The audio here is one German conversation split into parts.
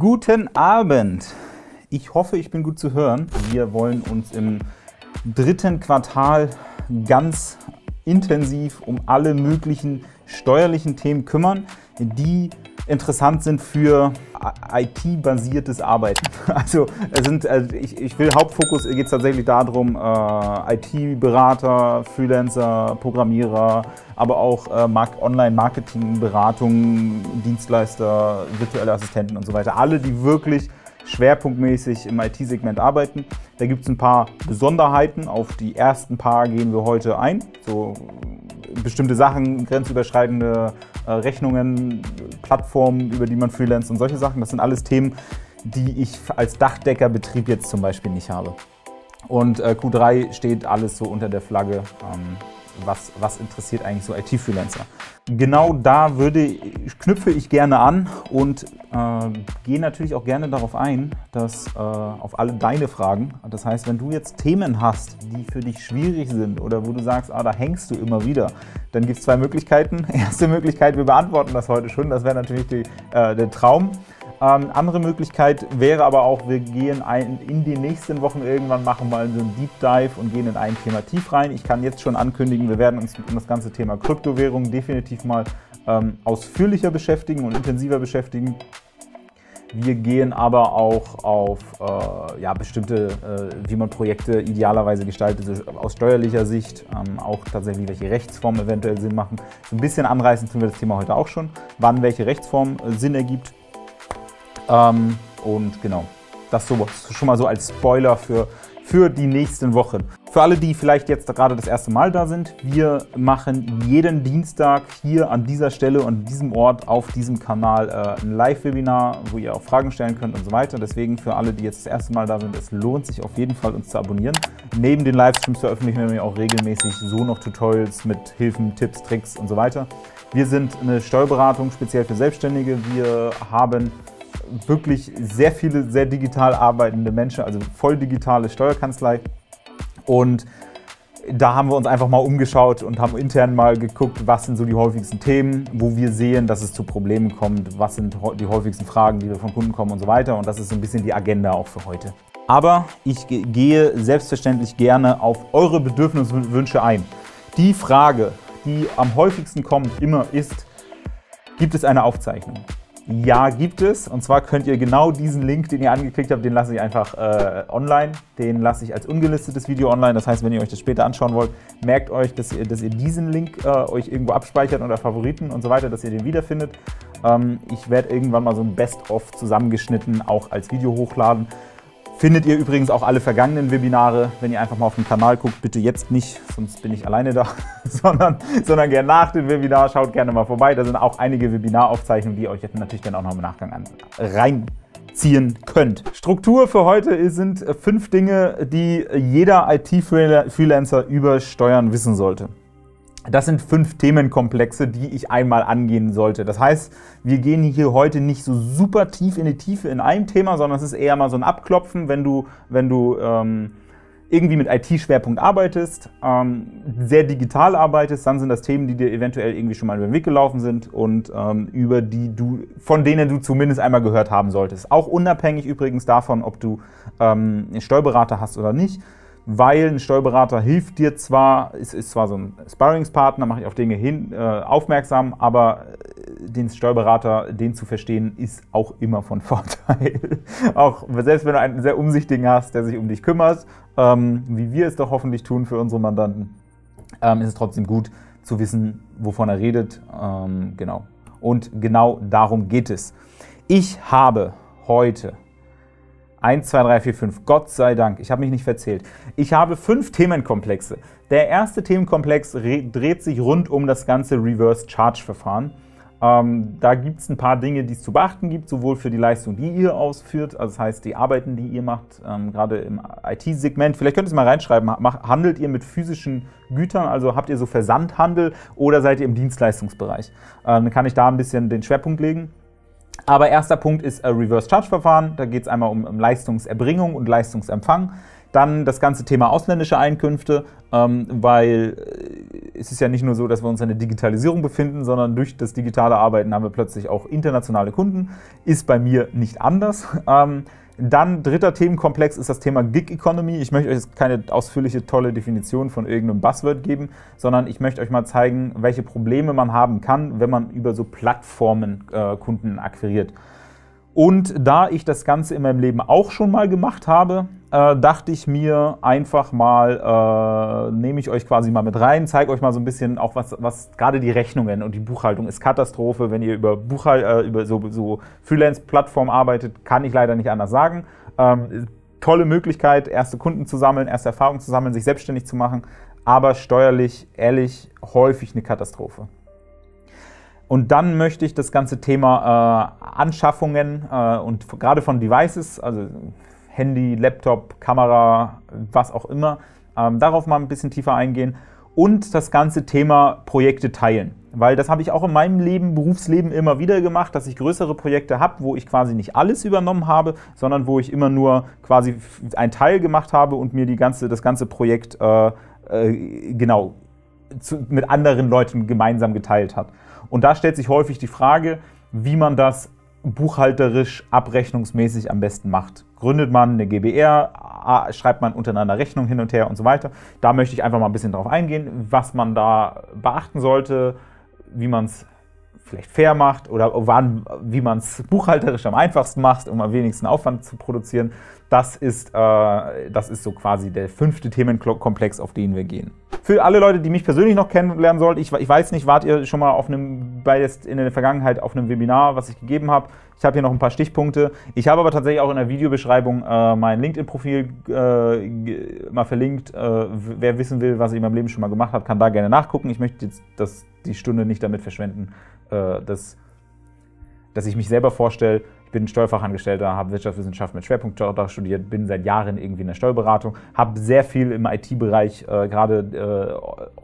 Guten Abend. Ich hoffe, ich bin gut zu hören. Wir wollen uns im dritten Quartal ganz intensiv um alle möglichen steuerlichen Themen kümmern, die interessant sind für IT-basiertes Arbeiten. Also ich will Hauptfokus geht es tatsächlich darum, IT-Berater, Freelancer, Programmierer, aber auch Online-Marketing-Beratung, Dienstleister, virtuelle Assistenten und so weiter. Alle, die wirklich schwerpunktmäßig im IT-Segment arbeiten. Da gibt es ein paar Besonderheiten. Auf die ersten paar gehen wir heute ein. So bestimmte Sachen, grenzüberschreitende Rechnungen, Plattformen, über die man freelanzt und solche Sachen. Das sind alles Themen, die ich als Dachdeckerbetrieb jetzt zum Beispiel nicht habe. Und Q3 steht alles so unter der Flagge, was interessiert eigentlich so IT-Freelancer. Genau da knüpfe ich gerne an und gehe natürlich auch gerne darauf ein, dass auf alle deine Fragen, das heißt, wenn du jetzt Themen hast, die für dich schwierig sind oder wo du sagst, da hängst du immer wieder, dann gibt es zwei Möglichkeiten. Erste Möglichkeit, wir beantworten das heute schon, das wäre natürlich der Traum. Andere Möglichkeit wäre aber auch, wir gehen in den nächsten Wochen irgendwann machen mal so einen Deep Dive und gehen in ein Thema tief rein. Ich kann jetzt schon ankündigen, wir werden uns um das ganze Thema Kryptowährung definitiv mal ausführlicher beschäftigen und intensiver beschäftigen. Wir gehen aber auch auf bestimmte, wie man Projekte idealerweise gestaltet, aus steuerlicher Sicht, auch tatsächlich welche Rechtsformen eventuell Sinn machen. So ein bisschen anreißen tun wir das Thema heute auch schon, wann welche Rechtsform Sinn ergibt. Und genau, das schon mal so als Spoiler für die nächsten Wochen. Für alle, die vielleicht jetzt gerade das erste Mal da sind, wir machen jeden Dienstag hier an dieser Stelle und an diesem Ort auf diesem Kanal ein Live-Webinar, wo ihr auch Fragen stellen könnt und so weiter. Deswegen für alle, die jetzt das erste Mal da sind, es lohnt sich auf jeden Fall, uns zu abonnieren. Neben den Livestreams veröffentlichen wir auch regelmäßig so noch Tutorials mit Hilfen, Tipps, Tricks und so weiter. Wir sind eine Steuerberatung speziell für Selbstständige. Wir haben wirklich sehr viele, sehr digital arbeitende Menschen, also voll digitale Steuerkanzlei. Und da haben wir uns einfach mal umgeschaut und haben intern mal geguckt, was sind so die häufigsten Themen, wo wir sehen, dass es zu Problemen kommt, was sind die häufigsten Fragen, die wir von Kunden kommen und so weiter. Und das ist so ein bisschen die Agenda auch für heute. Aber ich gehe selbstverständlich gerne auf eure Bedürfnisse und Wünsche ein. Die Frage, die am häufigsten kommt, immer ist, gibt es eine Aufzeichnung? Ja, gibt es. Und zwar könnt ihr genau diesen Link, den ihr angeklickt habt, den lasse ich einfach online. Den lasse ich als ungelistetes Video online. Das heißt, wenn ihr euch das später anschauen wollt, merkt euch, dass ihr diesen Link euch irgendwo abspeichert unter Favoriten und so weiter, dass ihr den wiederfindet. Ich werde irgendwann mal so ein Best-of zusammengeschnitten auch als Video hochladen. Findet ihr übrigens auch alle vergangenen Webinare, wenn ihr einfach mal auf den Kanal guckt, bitte jetzt nicht, sonst bin ich alleine da, sondern gerne nach dem Webinar, schaut gerne mal vorbei. Da sind auch einige Webinaraufzeichnungen, die ihr euch jetzt natürlich dann auch noch im Nachgang reinziehen könnt. Struktur für heute sind 5 Dinge, die jeder IT-Freelancer über Steuern wissen sollte. Das sind 5 Themenkomplexe, die ich einmal angehen sollte. Das heißt, wir gehen hier heute nicht so super tief in die Tiefe in einem Thema, sondern es ist eher mal so ein Abklopfen, wenn du irgendwie mit IT-Schwerpunkt arbeitest, sehr digital arbeitest, dann sind das Themen, die dir eventuell irgendwie schon mal über den Weg gelaufen sind und von denen du zumindest einmal gehört haben solltest. Auch unabhängig übrigens davon, ob du einen Steuerberater hast oder nicht. Weil ein Steuerberater hilft dir zwar, ist zwar so ein Sparringspartner, mache ich auf Dinge aufmerksam, aber den Steuerberater, den zu verstehen, ist auch immer von Vorteil. Auch selbst wenn du einen sehr umsichtigen hast, der sich um dich kümmert, wie wir es doch hoffentlich tun für unsere Mandanten, ist es trotzdem gut zu wissen, wovon er redet. Genau. Und genau darum geht es. Ich habe heute 1, 2, 3, 4, 5. Gott sei Dank, ich habe mich nicht verzählt. Ich habe 5 Themenkomplexe. Der erste Themenkomplex dreht sich rund um das ganze Reverse-Charge-Verfahren. Da gibt es ein paar Dinge, die es zu beachten gibt, sowohl für die Leistung, die ihr ausführt, also das heißt die Arbeiten, die ihr macht, gerade im IT-Segment. Vielleicht könnt ihr es mal reinschreiben, handelt ihr mit physischen Gütern, also habt ihr so Versandhandel oder seid ihr im Dienstleistungsbereich? Dann kann ich da ein bisschen den Schwerpunkt legen. Aber erster Punkt ist Reverse-Charge-Verfahren. Da geht es einmal um Leistungserbringung und Leistungsempfang. Dann das ganze Thema ausländische Einkünfte, weil es ist ja nicht nur so, dass wir uns in der Digitalisierung befinden, sondern durch das digitale Arbeiten haben wir plötzlich auch internationale Kunden. Ist bei mir nicht anders. Dann dritter Themenkomplex ist das Thema Gig Economy. Ich möchte euch jetzt keine ausführliche, tolle Definition von irgendeinem Buzzword geben, sondern ich möchte euch mal zeigen, welche Probleme man haben kann, wenn man über so Plattformen Kunden akquiriert. Und da ich das Ganze in meinem Leben auch schon mal gemacht habe, dachte ich mir einfach mal, nehme ich euch quasi mal mit rein, zeige euch mal so ein bisschen auch, was gerade die Rechnungen und die Buchhaltung ist Katastrophe. Wenn ihr über so Freelance-Plattformen arbeitet, kann ich leider nicht anders sagen. Tolle Möglichkeit, erste Kunden zu sammeln, erste Erfahrungen zu sammeln, sich selbstständig zu machen, aber steuerlich, ehrlich, häufig eine Katastrophe. Und dann möchte ich das ganze Thema Anschaffungen und gerade von Devices, also Handy, Laptop, Kamera, was auch immer, darauf mal ein bisschen tiefer eingehen und das ganze Thema Projekte teilen. Weil das habe ich auch in meinem Leben, Berufsleben immer wieder gemacht, dass ich größere Projekte habe, wo ich quasi nicht alles übernommen habe, sondern wo ich immer nur quasi einen Teil gemacht habe und mir das ganze Projekt mit anderen Leuten gemeinsam geteilt hat. Und da stellt sich häufig die Frage, wie man das buchhalterisch, abrechnungsmäßig am besten macht. Gründet man eine GbR, schreibt man untereinander Rechnungen hin und her und so weiter. Da möchte ich einfach mal ein bisschen drauf eingehen, was man da beachten sollte, wie man es vielleicht fair macht oder wie man es buchhalterisch am einfachsten macht, um am wenigsten Aufwand zu produzieren. Das ist so quasi der 5. Themenkomplex, auf den wir gehen. Für alle Leute, die mich persönlich noch kennenlernen sollten, ich weiß nicht, wart ihr schon mal in der Vergangenheit auf einem Webinar, was ich gegeben habe? Ich habe hier noch ein paar Stichpunkte. Ich habe aber tatsächlich auch in der Videobeschreibung mein LinkedIn-Profil mal verlinkt. Wer wissen will, was ich in meinem Leben schon mal gemacht habe, kann da gerne nachgucken. Ich möchte jetzt die Stunde nicht damit verschwenden, dass ich mich selber vorstelle. Ich bin Steuerfachangestellter, habe Wirtschaftswissenschaft mit Schwerpunkt Steuerrecht studiert, bin seit Jahren irgendwie in der Steuerberatung, habe sehr viel im IT-Bereich, gerade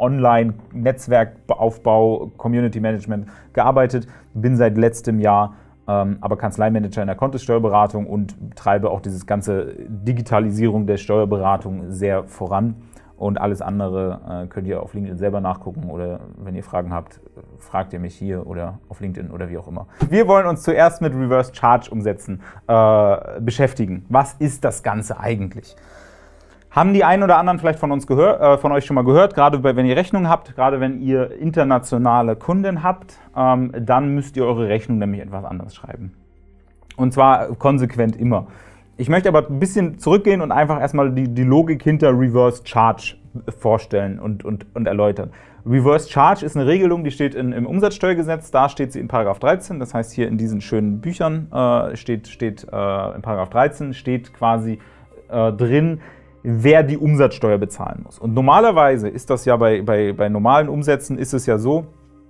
Online-Netzwerkaufbau, Community-Management gearbeitet, bin seit letztem Jahr aber Kanzleimanager in der Kontosteuerberatung und treibe auch dieses ganze Digitalisierung der Steuerberatung sehr voran. Und alles andere könnt ihr auf LinkedIn selber nachgucken oder wenn ihr Fragen habt, fragt ihr mich hier oder auf LinkedIn oder wie auch immer. Wir wollen uns zuerst mit Reverse Charge Umsätzen beschäftigen. Was ist das Ganze eigentlich? Haben die einen oder anderen vielleicht von euch schon mal gehört, gerade wenn ihr Rechnungen habt, gerade wenn ihr internationale Kunden habt, dann müsst ihr eure Rechnung nämlich etwas anders schreiben. Und zwar konsequent immer. Ich möchte aber ein bisschen zurückgehen und einfach erstmal die Logik hinter Reverse Charge vorstellen und erläutern. Reverse Charge ist eine Regelung, die steht im Umsatzsteuergesetz, da steht sie in § 13, das heißt hier in diesen schönen Büchern steht in § 13 steht quasi drin, wer die Umsatzsteuer bezahlen muss. Und normalerweise ist das ja bei normalen Umsätzen ist es ja so,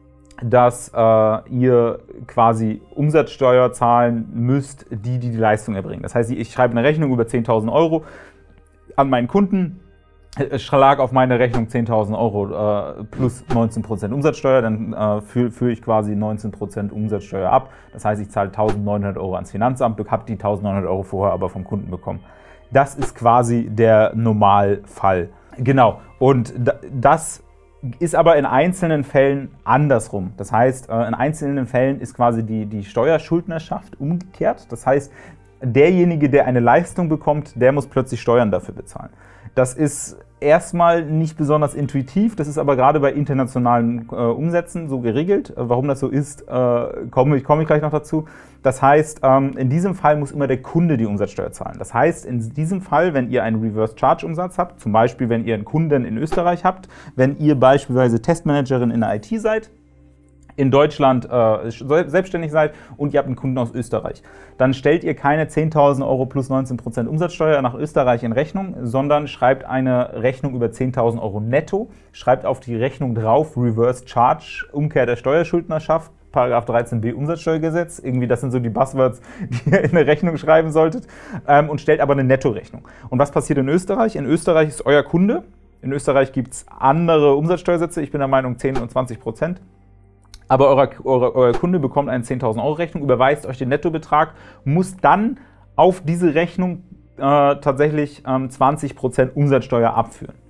dass ihr quasi Umsatzsteuer zahlen müsst, die Leistung erbringen. Das heißt, ich schreibe eine Rechnung über 10.000 € an meinen Kunden, schlag auf meine Rechnung 10.000 € plus 19% Umsatzsteuer, dann führe ich quasi 19% Umsatzsteuer ab. Das heißt, ich zahle 1.900 € ans Finanzamt, habe die 1.900 € vorher aber vom Kunden bekommen. Das ist quasi der Normalfall. Genau, und das ist aber in einzelnen Fällen andersrum. Das heißt, in einzelnen Fällen ist quasi die Steuerschuldnerschaft umgekehrt. Das heißt, derjenige, der eine Leistung bekommt, der muss plötzlich Steuern dafür bezahlen. Das ist erstmal nicht besonders intuitiv, das ist aber gerade bei internationalen Umsätzen so geregelt. Warum das so ist, komme ich gleich noch dazu. Das heißt, in diesem Fall muss immer der Kunde die Umsatzsteuer zahlen. Das heißt, in diesem Fall, wenn ihr einen Reverse-Charge-Umsatz habt, zum Beispiel, wenn ihr einen Kunden in Österreich habt, wenn ihr beispielsweise Testmanagerin in der IT seid, in Deutschland selbstständig seid und ihr habt einen Kunden aus Österreich, dann stellt ihr keine 10.000 € plus 19% Umsatzsteuer nach Österreich in Rechnung, sondern schreibt eine Rechnung über 10.000 € netto, schreibt auf die Rechnung drauf Reverse Charge, Umkehr der Steuerschuldnerschaft, § 13b Umsatzsteuergesetz, irgendwie das sind so die Buzzwords, die ihr in eine Rechnung schreiben solltet, und stellt aber eine Nettorechnung. Und was passiert in Österreich? In Österreich ist euer Kunde, in Österreich gibt es andere Umsatzsteuersätze, ich bin der Meinung 10 und 20%. Aber euer Kunde bekommt eine 10.000 € Rechnung, überweist euch den Nettobetrag, muss dann auf diese Rechnung tatsächlich 20% Umsatzsteuer abführen.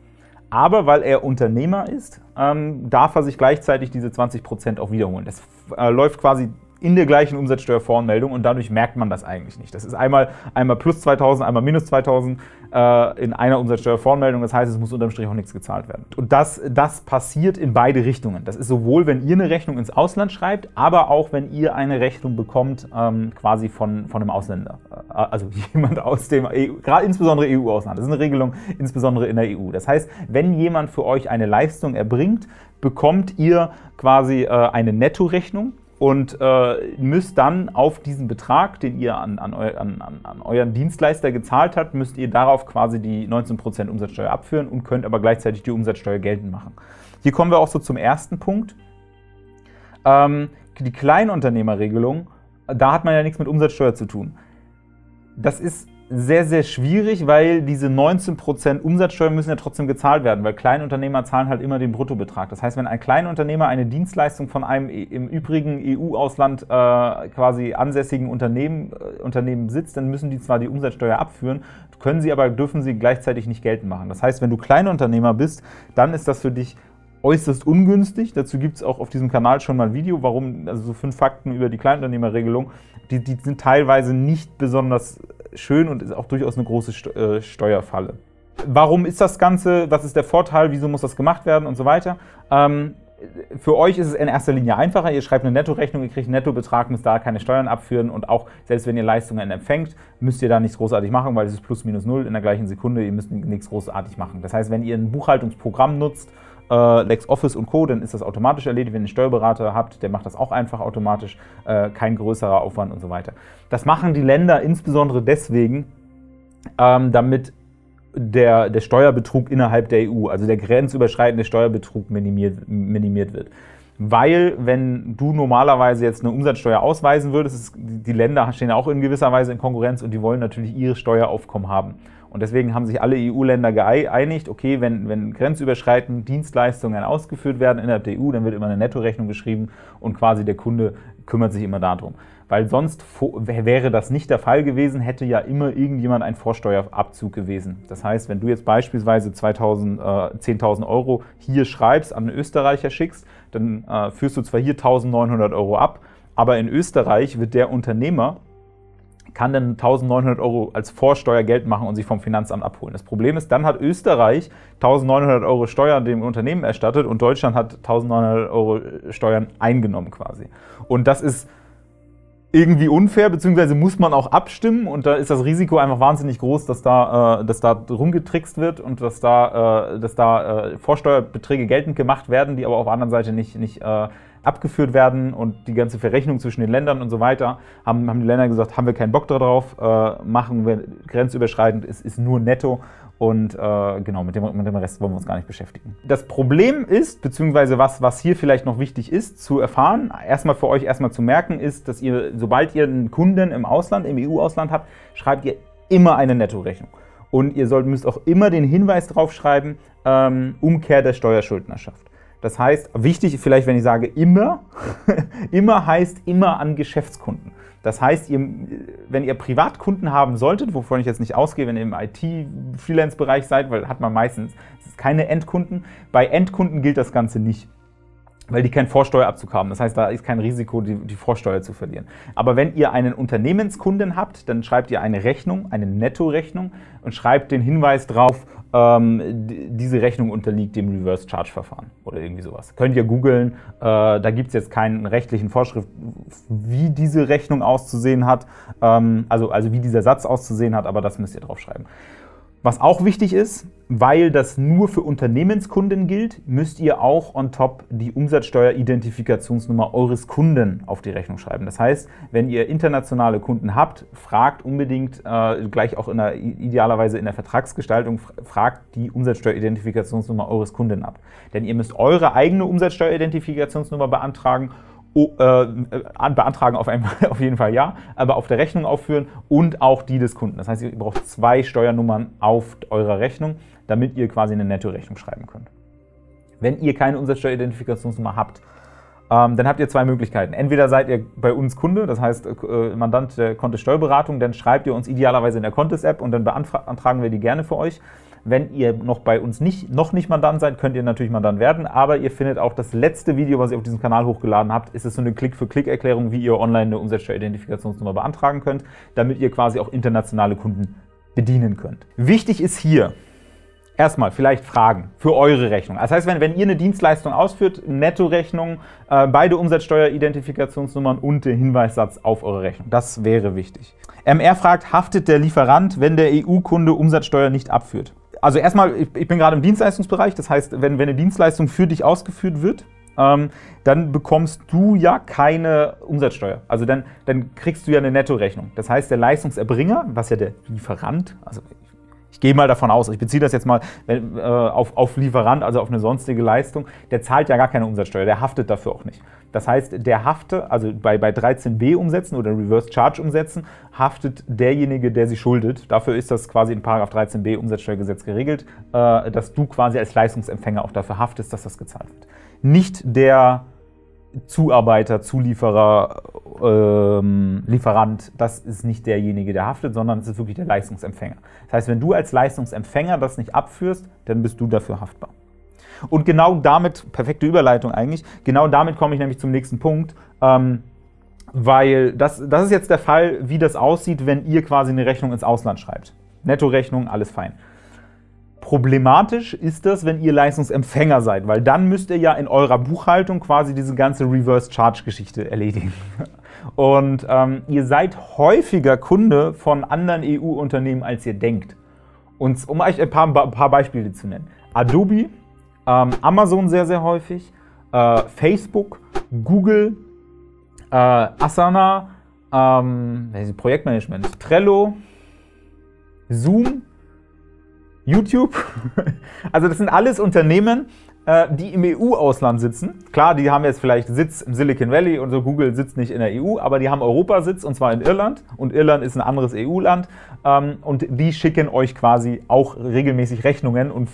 Aber weil er Unternehmer ist, darf er sich gleichzeitig diese 20% auch wiederholen. Das läuft quasi in der gleichen Umsatzsteuervoranmeldung und dadurch merkt man das eigentlich nicht. Das ist einmal plus 2000, einmal minus 2000 in einer Umsatzsteuervoranmeldung. Das heißt, es muss unterm Strich auch nichts gezahlt werden. Und das passiert in beide Richtungen. Das ist sowohl, wenn ihr eine Rechnung ins Ausland schreibt, aber auch, wenn ihr eine Rechnung bekommt, quasi von einem Ausländer. Also jemand aus dem gerade insbesondere EU-Ausland. Das ist eine Regelung insbesondere in der EU. Das heißt, wenn jemand für euch eine Leistung erbringt, bekommt ihr quasi eine Nettorechnung und müsst dann auf diesen Betrag, den ihr an euren Dienstleister gezahlt habt, müsst ihr darauf quasi die 19% Umsatzsteuer abführen und könnt aber gleichzeitig die Umsatzsteuer geltend machen. Hier kommen wir auch so zum ersten Punkt. Die Kleinunternehmerregelung, da hat man ja nichts mit Umsatzsteuer zu tun. Das ist sehr, sehr schwierig, weil diese 19% Umsatzsteuer müssen ja trotzdem gezahlt werden, weil Kleinunternehmer zahlen halt immer den Bruttobetrag. Das heißt, wenn ein Kleinunternehmer eine Dienstleistung von einem im übrigen EU-Ausland quasi ansässigen Unternehmen sitzt, dann müssen die zwar die Umsatzsteuer abführen, dürfen sie gleichzeitig nicht geltend machen. Das heißt, wenn du Kleinunternehmer bist, dann ist das für dich äußerst ungünstig. Dazu gibt es auch auf diesem Kanal schon mal ein Video, also so 5 Fakten über die Kleinunternehmerregelung. Die sind teilweise nicht besonders schön und ist auch durchaus eine große Steuerfalle. Warum ist das Ganze? Was ist der Vorteil? Wieso muss das gemacht werden und so weiter? Für euch ist es in erster Linie einfacher. Ihr schreibt eine Nettorechnung, ihr kriegt einen Nettobetrag, müsst da keine Steuern abführen und auch selbst wenn ihr Leistungen empfängt, müsst ihr da nichts großartig machen, weil es ist plus minus null in der gleichen Sekunde. Ihr müsst nichts großartig machen. Das heißt, wenn ihr ein Buchhaltungsprogramm nutzt, LexOffice und Co., dann ist das automatisch erledigt. Wenn ihr einen Steuerberater habt, der macht das auch einfach automatisch, kein größerer Aufwand und so weiter. Das machen die Länder insbesondere deswegen, damit der Steuerbetrug innerhalb der EU, also der grenzüberschreitende Steuerbetrug minimiert wird. Weil, wenn du normalerweise jetzt eine Umsatzsteuer ausweisen würdest, die Länder stehen ja auch in gewisser Weise in Konkurrenz und die wollen natürlich ihre Steueraufkommen haben. Und deswegen haben sich alle EU-Länder geeinigt, okay, wenn grenzüberschreitend Dienstleistungen ausgeführt werden innerhalb der EU, dann wird immer eine Nettorechnung geschrieben und quasi der Kunde kümmert sich immer darum. Weil sonst wäre das nicht der Fall gewesen, hätte ja immer irgendjemand einen Vorsteuerabzug gewesen. Das heißt, wenn du jetzt beispielsweise 10.000 Euro hier schreibst, an einen Österreicher schickst, dann führst du zwar hier 1.900 Euro ab, aber in Österreich wird der Unternehmer kann dann 1.900 Euro als Vorsteuer Geld machen und sich vom Finanzamt abholen. Das Problem ist, dann hat Österreich 1.900 Euro Steuern dem Unternehmen erstattet und Deutschland hat 1.900 Euro Steuern eingenommen quasi. Und das ist irgendwie unfair, beziehungsweise muss man auch abstimmen und da ist das Risiko einfach wahnsinnig groß, dass da rumgetrickst wird und dass da Vorsteuerbeträge geltend gemacht werden, die aber auf der anderen Seite nicht abgeführt werden und die ganze Verrechnung zwischen den Ländern und so weiter, haben die Länder gesagt, haben wir keinen Bock darauf, machen wir grenzüberschreitend, ist nur netto und genau, mit dem Rest wollen wir uns gar nicht beschäftigen. Das Problem ist, beziehungsweise was hier vielleicht noch wichtig ist zu erfahren, für euch zu merken, ist, dass ihr, sobald ihr einen Kunden im Ausland, im EU-Ausland habt, schreibt ihr immer eine Nettorechnung. Und ihr müsst auch immer den Hinweis drauf schreiben, Umkehr der Steuerschuldnerschaft. Das heißt, wichtig vielleicht, wenn ich sage immer, immer heißt immer an Geschäftskunden. Das heißt, wenn ihr Privatkunden haben solltet, wovon ich jetzt nicht ausgehe, wenn ihr im IT-Freelance-Bereich seid, weil hat man meistens keine Endkunden, bei Endkunden gilt das Ganze nicht, weil die keinen Vorsteuerabzug haben. Das heißt, da ist kein Risiko, die Vorsteuer zu verlieren. Aber wenn ihr einen Unternehmenskunden habt, dann schreibt ihr eine Rechnung, eine Nettorechnung und schreibt den Hinweis drauf, diese Rechnung unterliegt dem Reverse-Charge-Verfahren oder irgendwie sowas. Könnt ihr googeln, da gibt es jetzt keine rechtlichen Vorschriften, wie diese Rechnung auszusehen hat, also wie dieser Satz auszusehen hat, aber das müsst ihr draufschreiben. Was auch wichtig ist, weil das nur für Unternehmenskunden gilt, müsst ihr auch on top die Umsatzsteuer-Identifikationsnummer eures Kunden auf die Rechnung schreiben. Das heißt, wenn ihr internationale Kunden habt, fragt unbedingt, gleich auch idealerweise in der Vertragsgestaltung, fragt die Umsatzsteuer-Identifikationsnummer eures Kunden ab. Denn ihr müsst eure eigene Umsatzsteuer-Identifikationsnummer beantragen auf jeden Fall ja, aber auf der Rechnung aufführen und auch die des Kunden. Das heißt, ihr braucht 2 Steuernummern auf eurer Rechnung, damit ihr quasi eine Nettorechnung schreiben könnt. Wenn ihr keine Umsatzsteueridentifikationsnummer habt, dann habt ihr 2 Möglichkeiten. Entweder seid ihr bei uns Kunde, das heißt Mandant der Kontist Steuerberatung, dann schreibt ihr uns idealerweise in der Kontist-App und dann beantragen wir die gerne für euch. Wenn ihr noch bei uns noch nicht Mandant seid, könnt ihr natürlich Mandant werden, aber ihr findet auch das letzte Video, was ihr auf diesem Kanal hochgeladen habt, ist es so eine Klick-für-Klick-Erklärung, wie ihr online eine Umsatzsteueridentifikationsnummer beantragen könnt, damit ihr quasi auch internationale Kunden bedienen könnt. Wichtig ist hier, erstmal vielleicht Fragen für eure Rechnung. Das heißt, wenn ihr eine Dienstleistung ausführt, Nettorechnung, beide Umsatzsteueridentifikationsnummern und den Hinweissatz auf eure Rechnung. Das wäre wichtig. MR fragt, haftet der Lieferant, wenn der EU-Kunde Umsatzsteuer nicht abführt? Also erstmal, ich bin gerade im Dienstleistungsbereich, das heißt, wenn eine Dienstleistung für dich ausgeführt wird, dann bekommst du ja keine Umsatzsteuer. Also dann kriegst du ja eine Nettorechnung. Das heißt, der Leistungserbringer, was ja der Lieferant, also ich gehe mal davon aus, ich beziehe das jetzt mal auf Lieferant, also auf eine sonstige Leistung, der zahlt ja gar keine Umsatzsteuer, der haftet dafür auch nicht. Das heißt, der haftet, also bei 13b Umsätzen oder Reverse Charge Umsätzen, haftet derjenige, der sie schuldet. Dafür ist das quasi in § 13b Umsatzsteuergesetz geregelt, dass du quasi als Leistungsempfänger auch dafür haftest, dass das gezahlt wird. Nicht der Zuarbeiter, Zulieferer, Lieferant, das ist nicht derjenige, der haftet, sondern es ist wirklich der Leistungsempfänger. Das heißt, wenn du als Leistungsempfänger das nicht abführst, dann bist du dafür haftbar. Und genau damit, perfekte Überleitung eigentlich, genau damit komme ich nämlich zum nächsten Punkt, weil das ist jetzt der Fall, wie das aussieht, wenn ihr quasi eine Rechnung ins Ausland schreibt. Nettorechnung, alles fein. Problematisch ist das, wenn ihr Leistungsempfänger seid, weil dann müsst ihr ja in eurer Buchhaltung quasi diese ganze Reverse-Charge-Geschichte erledigen. Und ihr seid häufiger Kunde von anderen EU-Unternehmen, als ihr denkt. Und um euch ein paar Beispiele zu nennen. Adobe, Amazon sehr, sehr häufig, Facebook, Google, Asana, Projektmanagement, Trello, Zoom, YouTube. Also das sind alles Unternehmen, die im EU-Ausland sitzen. Klar, die haben jetzt vielleicht Sitz im Silicon Valley und so, Google sitzt nicht in der EU, aber die haben Europasitz und zwar in Irland. Und Irland ist ein anderes EU-Land. Und die schicken euch quasi auch regelmäßig Rechnungen und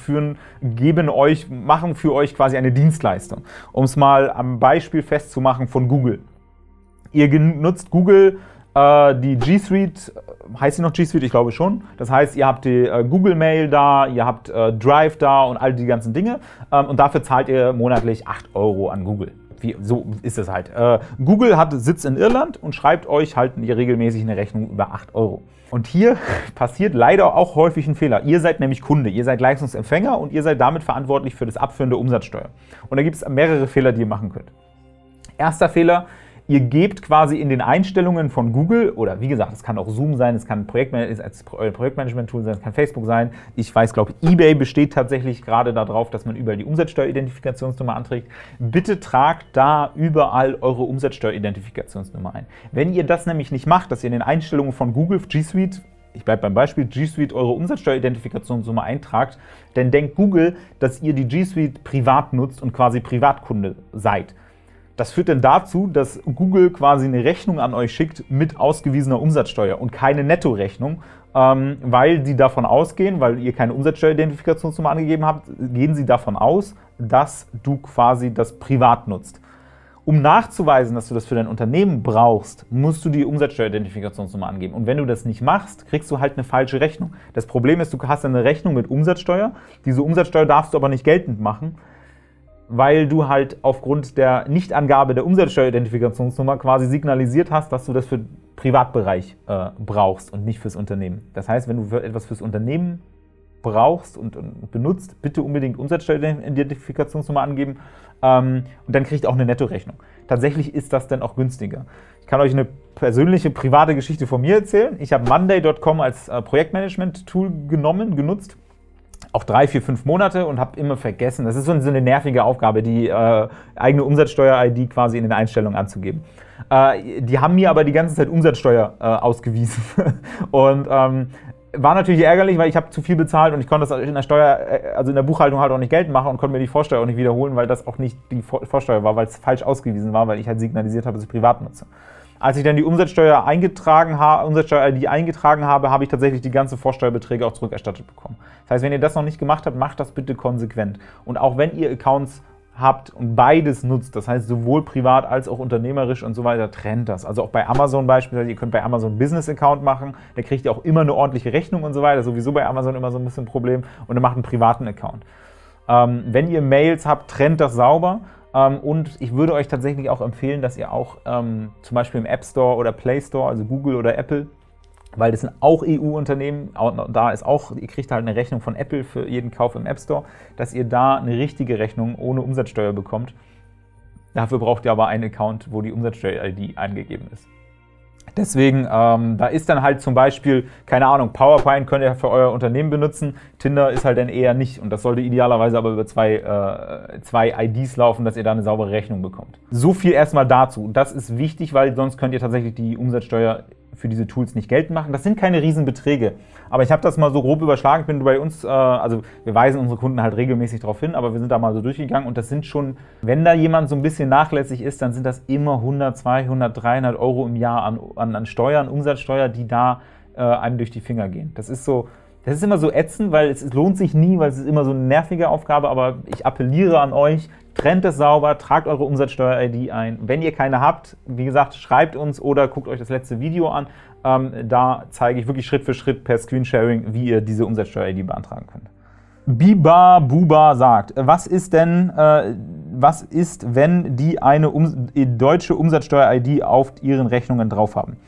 machen für euch quasi eine Dienstleistung. Um es mal am Beispiel festzumachen von Google. Ihr nutzt Google, die G Suite, heißt sie noch G Suite? Ich glaube schon. Das heißt, ihr habt die Google Mail da, ihr habt Drive da und all die ganzen Dinge. Und dafür zahlt ihr monatlich 8 € an Google. So ist es halt. Google hat Sitz in Irland und schreibt euch halt regelmäßig eine Rechnung über 8 €. Und hier passiert leider auch häufig ein Fehler. Ihr seid nämlich Kunde, ihr seid Leistungsempfänger und ihr seid damit verantwortlich für das Abführen der Umsatzsteuer. Und da gibt es mehrere Fehler, die ihr machen könnt. Erster Fehler: Ihr gebt quasi in den Einstellungen von Google, oder wie gesagt, es kann auch Zoom sein, es kann euer Projektmanagement-Tool sein, es kann Facebook sein. Ich weiß, glaube ich, eBay besteht tatsächlich gerade darauf, dass man überall die Umsatzsteueridentifikationsnummer anträgt. Bitte tragt da überall eure Umsatzsteueridentifikationsnummer ein. Wenn ihr das nämlich nicht macht, dass ihr in den Einstellungen von Google, G Suite, ich bleibe beim Beispiel, G Suite eure Umsatzsteueridentifikationsnummer eintragt, dann denkt Google, dass ihr die G Suite privat nutzt und quasi Privatkunde seid. Das führt dann dazu, dass Google quasi eine Rechnung an euch schickt mit ausgewiesener Umsatzsteuer und keine Nettorechnung, weil sie davon ausgehen, weil ihr keine Umsatzsteueridentifikationsnummer angegeben habt, gehen sie davon aus, dass du quasi das privat nutzt. Um nachzuweisen, dass du das für dein Unternehmen brauchst, musst du die Umsatzsteueridentifikationsnummer angeben. Und wenn du das nicht machst, kriegst du halt eine falsche Rechnung. Das Problem ist, du hast eine Rechnung mit Umsatzsteuer, diese Umsatzsteuer darfst du aber nicht geltend machen, weil du halt aufgrund der Nichtangabe der Umsatzsteueridentifikationsnummer quasi signalisiert hast, dass du das für den Privatbereich brauchst und nicht fürs Unternehmen. Das heißt, wenn du etwas fürs Unternehmen brauchst und benutzt, bitte unbedingt Umsatzsteueridentifikationsnummer angeben und dann kriegt ihr auch eine Nettorechnung. Tatsächlich ist das dann auch günstiger. Ich kann euch eine persönliche, private Geschichte von mir erzählen. Ich habe Monday.com als Projektmanagement-Tool genutzt. Auch 3, 4, 5 Monate und habe immer vergessen. Das ist so eine nervige Aufgabe, die eigene Umsatzsteuer-ID quasi in den Einstellungen anzugeben. Die haben mir aber die ganze Zeit Umsatzsteuer ausgewiesen. Und war natürlich ärgerlich, weil ich habe zu viel bezahlt und ich konnte das in der Steuer, also in der Buchhaltung halt auch nicht geltend machen und konnte mir die Vorsteuer auch nicht wiederholen, weil das auch nicht die Vorsteuer war, weil es falsch ausgewiesen war, weil ich halt signalisiert habe, dass ich privat nutze. Als ich dann die Umsatzsteuer-ID eingetragen habe, habe ich tatsächlich die ganzen Vorsteuerbeträge auch zurückerstattet bekommen. Das heißt, wenn ihr das noch nicht gemacht habt, macht das bitte konsequent. Und auch wenn ihr Accounts habt und beides nutzt, das heißt sowohl privat als auch unternehmerisch und so weiter, trennt das. Also auch bei Amazon beispielsweise, ihr könnt bei Amazon einen Business-Account machen, da kriegt ihr auch immer eine ordentliche Rechnung und so weiter, sowieso bei Amazon immer so ein bisschen ein Problem, und dann macht einen privaten Account. Wenn ihr Mails habt, trennt das sauber. Und ich würde euch tatsächlich auch empfehlen, dass ihr auch zum Beispiel im App Store oder Play Store, also Google oder Apple, weil das sind auch EU-Unternehmen, da ist auch, ihr kriegt halt eine Rechnung von Apple für jeden Kauf im App Store, dass ihr da eine richtige Rechnung ohne Umsatzsteuer bekommt. Dafür braucht ihr aber einen Account, wo die Umsatzsteuer-ID eingegeben ist. Deswegen, da ist dann halt zum Beispiel, keine Ahnung, PowerPoint könnt ihr für euer Unternehmen benutzen, Tinder ist halt dann eher nicht, und das sollte idealerweise aber über zwei IDs laufen, dass ihr da eine saubere Rechnung bekommt. So viel erstmal dazu. Das ist wichtig, weil sonst könnt ihr tatsächlich die Umsatzsteuer für diese Tools nicht geltend machen. Das sind keine Riesenbeträge, aber ich habe das mal so grob überschlagen. Ich bin bei uns, also wir weisen unsere Kunden halt regelmäßig darauf hin, aber wir sind da mal so durchgegangen, und das sind schon, wenn da jemand so ein bisschen nachlässig ist, dann sind das immer 100, 200, 300 Euro im Jahr an Steuern, Umsatzsteuer, die da einem durch die Finger gehen. Das ist immer so ätzend, weil es lohnt sich nie, weil es ist immer so eine nervige Aufgabe, aber ich appelliere an euch, trennt es sauber, tragt eure Umsatzsteuer-ID ein. Wenn ihr keine habt, wie gesagt, schreibt uns oder guckt euch das letzte Video an. Da zeige ich wirklich Schritt für Schritt per Screensharing, wie ihr diese Umsatzsteuer-ID beantragen könnt. Biba Buba sagt, was ist, wenn die eine deutsche Umsatzsteuer-ID auf ihren Rechnungen drauf haben?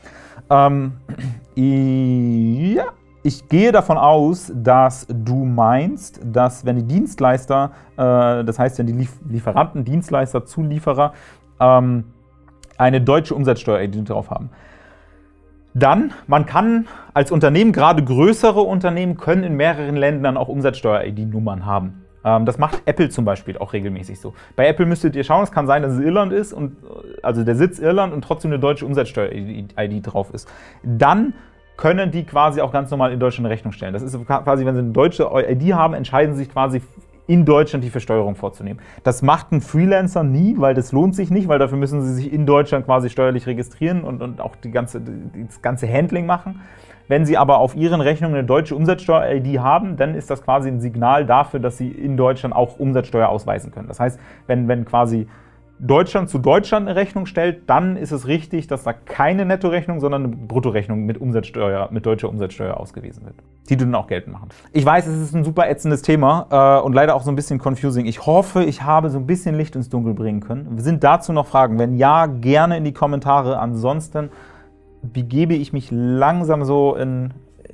Ja. Ich gehe davon aus, dass du meinst, dass wenn die Dienstleister, das heißt, wenn die Lieferanten, Dienstleister, Zulieferer eine deutsche Umsatzsteuer-ID drauf haben, dann, man kann als Unternehmen, gerade größere Unternehmen, können in mehreren Ländern auch Umsatzsteuer-ID-Nummern haben. Das macht Apple zum Beispiel auch regelmäßig so. Bei Apple müsstet ihr schauen, es kann sein, dass es Irland ist, also der Sitz Irland, und trotzdem eine deutsche Umsatzsteuer-ID drauf ist. Dann können die quasi auch ganz normal in Deutschland eine Rechnung stellen. Das ist quasi, wenn sie eine deutsche ID haben, entscheiden sie sich quasi in Deutschland die Versteuerung vorzunehmen. Das macht ein Freelancer nie, weil das lohnt sich nicht, weil dafür müssen sie sich in Deutschland quasi steuerlich registrieren und auch das ganze Handling machen. Wenn sie aber auf ihren Rechnungen eine deutsche Umsatzsteuer-ID haben, dann ist das quasi ein Signal dafür, dass sie in Deutschland auch Umsatzsteuer ausweisen können. Das heißt, wenn quasi Deutschland zu Deutschland eine Rechnung stellt, dann ist es richtig, dass da keine Nettorechnung, sondern eine Bruttorechnung mit deutscher Umsatzsteuer ausgewiesen wird, die du dann auch geltend machen. Ich weiß, es ist ein super ätzendes Thema und leider auch so ein bisschen confusing. Ich hoffe, ich habe so ein bisschen Licht ins Dunkel bringen können. Sind dazu noch Fragen? Wenn ja, gerne in die Kommentare. Ansonsten begebe ich mich langsam so in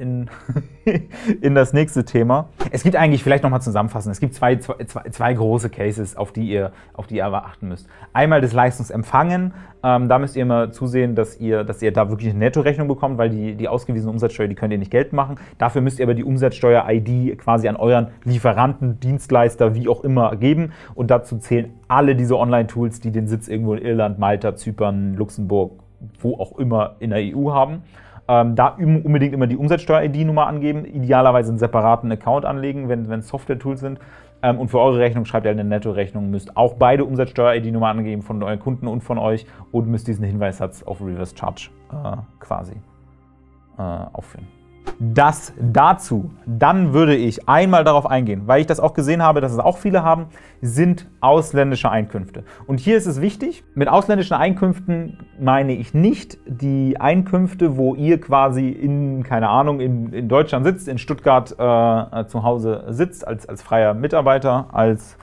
das nächste Thema. Es gibt eigentlich, vielleicht nochmal zusammenfassen, es gibt zwei große Cases, auf die ihr achten müsst. Einmal das Leistungsempfangen, da müsst ihr immer zusehen, dass ihr da wirklich eine Nettorechnung bekommt, weil die ausgewiesene Umsatzsteuer, die könnt ihr nicht geltend machen. Dafür müsst ihr aber die Umsatzsteuer-ID quasi an euren Lieferanten, Dienstleister, wie auch immer, geben, und dazu zählen alle diese Online-Tools, die den Sitz irgendwo in Irland, Malta, Zypern, Luxemburg, wo auch immer in der EU haben. Da unbedingt immer die Umsatzsteuer-ID-Nummer angeben, idealerweise einen separaten Account anlegen, wenn Software-Tools sind. Und für eure Rechnung schreibt ihr eine Nettorechnung, müsst auch beide Umsatzsteuer-ID-Nummer angeben von euren Kunden und von euch, und müsst diesen Hinweissatz auf Reverse Charge quasi aufführen. Das dazu. Dann würde ich einmal darauf eingehen, weil ich das auch gesehen habe, dass es auch viele haben, sind ausländische Einkünfte. Und hier ist es wichtig, mit ausländischen Einkünften meine ich nicht die Einkünfte, wo ihr quasi keine Ahnung, in Deutschland sitzt, in Stuttgart zu Hause sitzt, als freier Mitarbeiter, als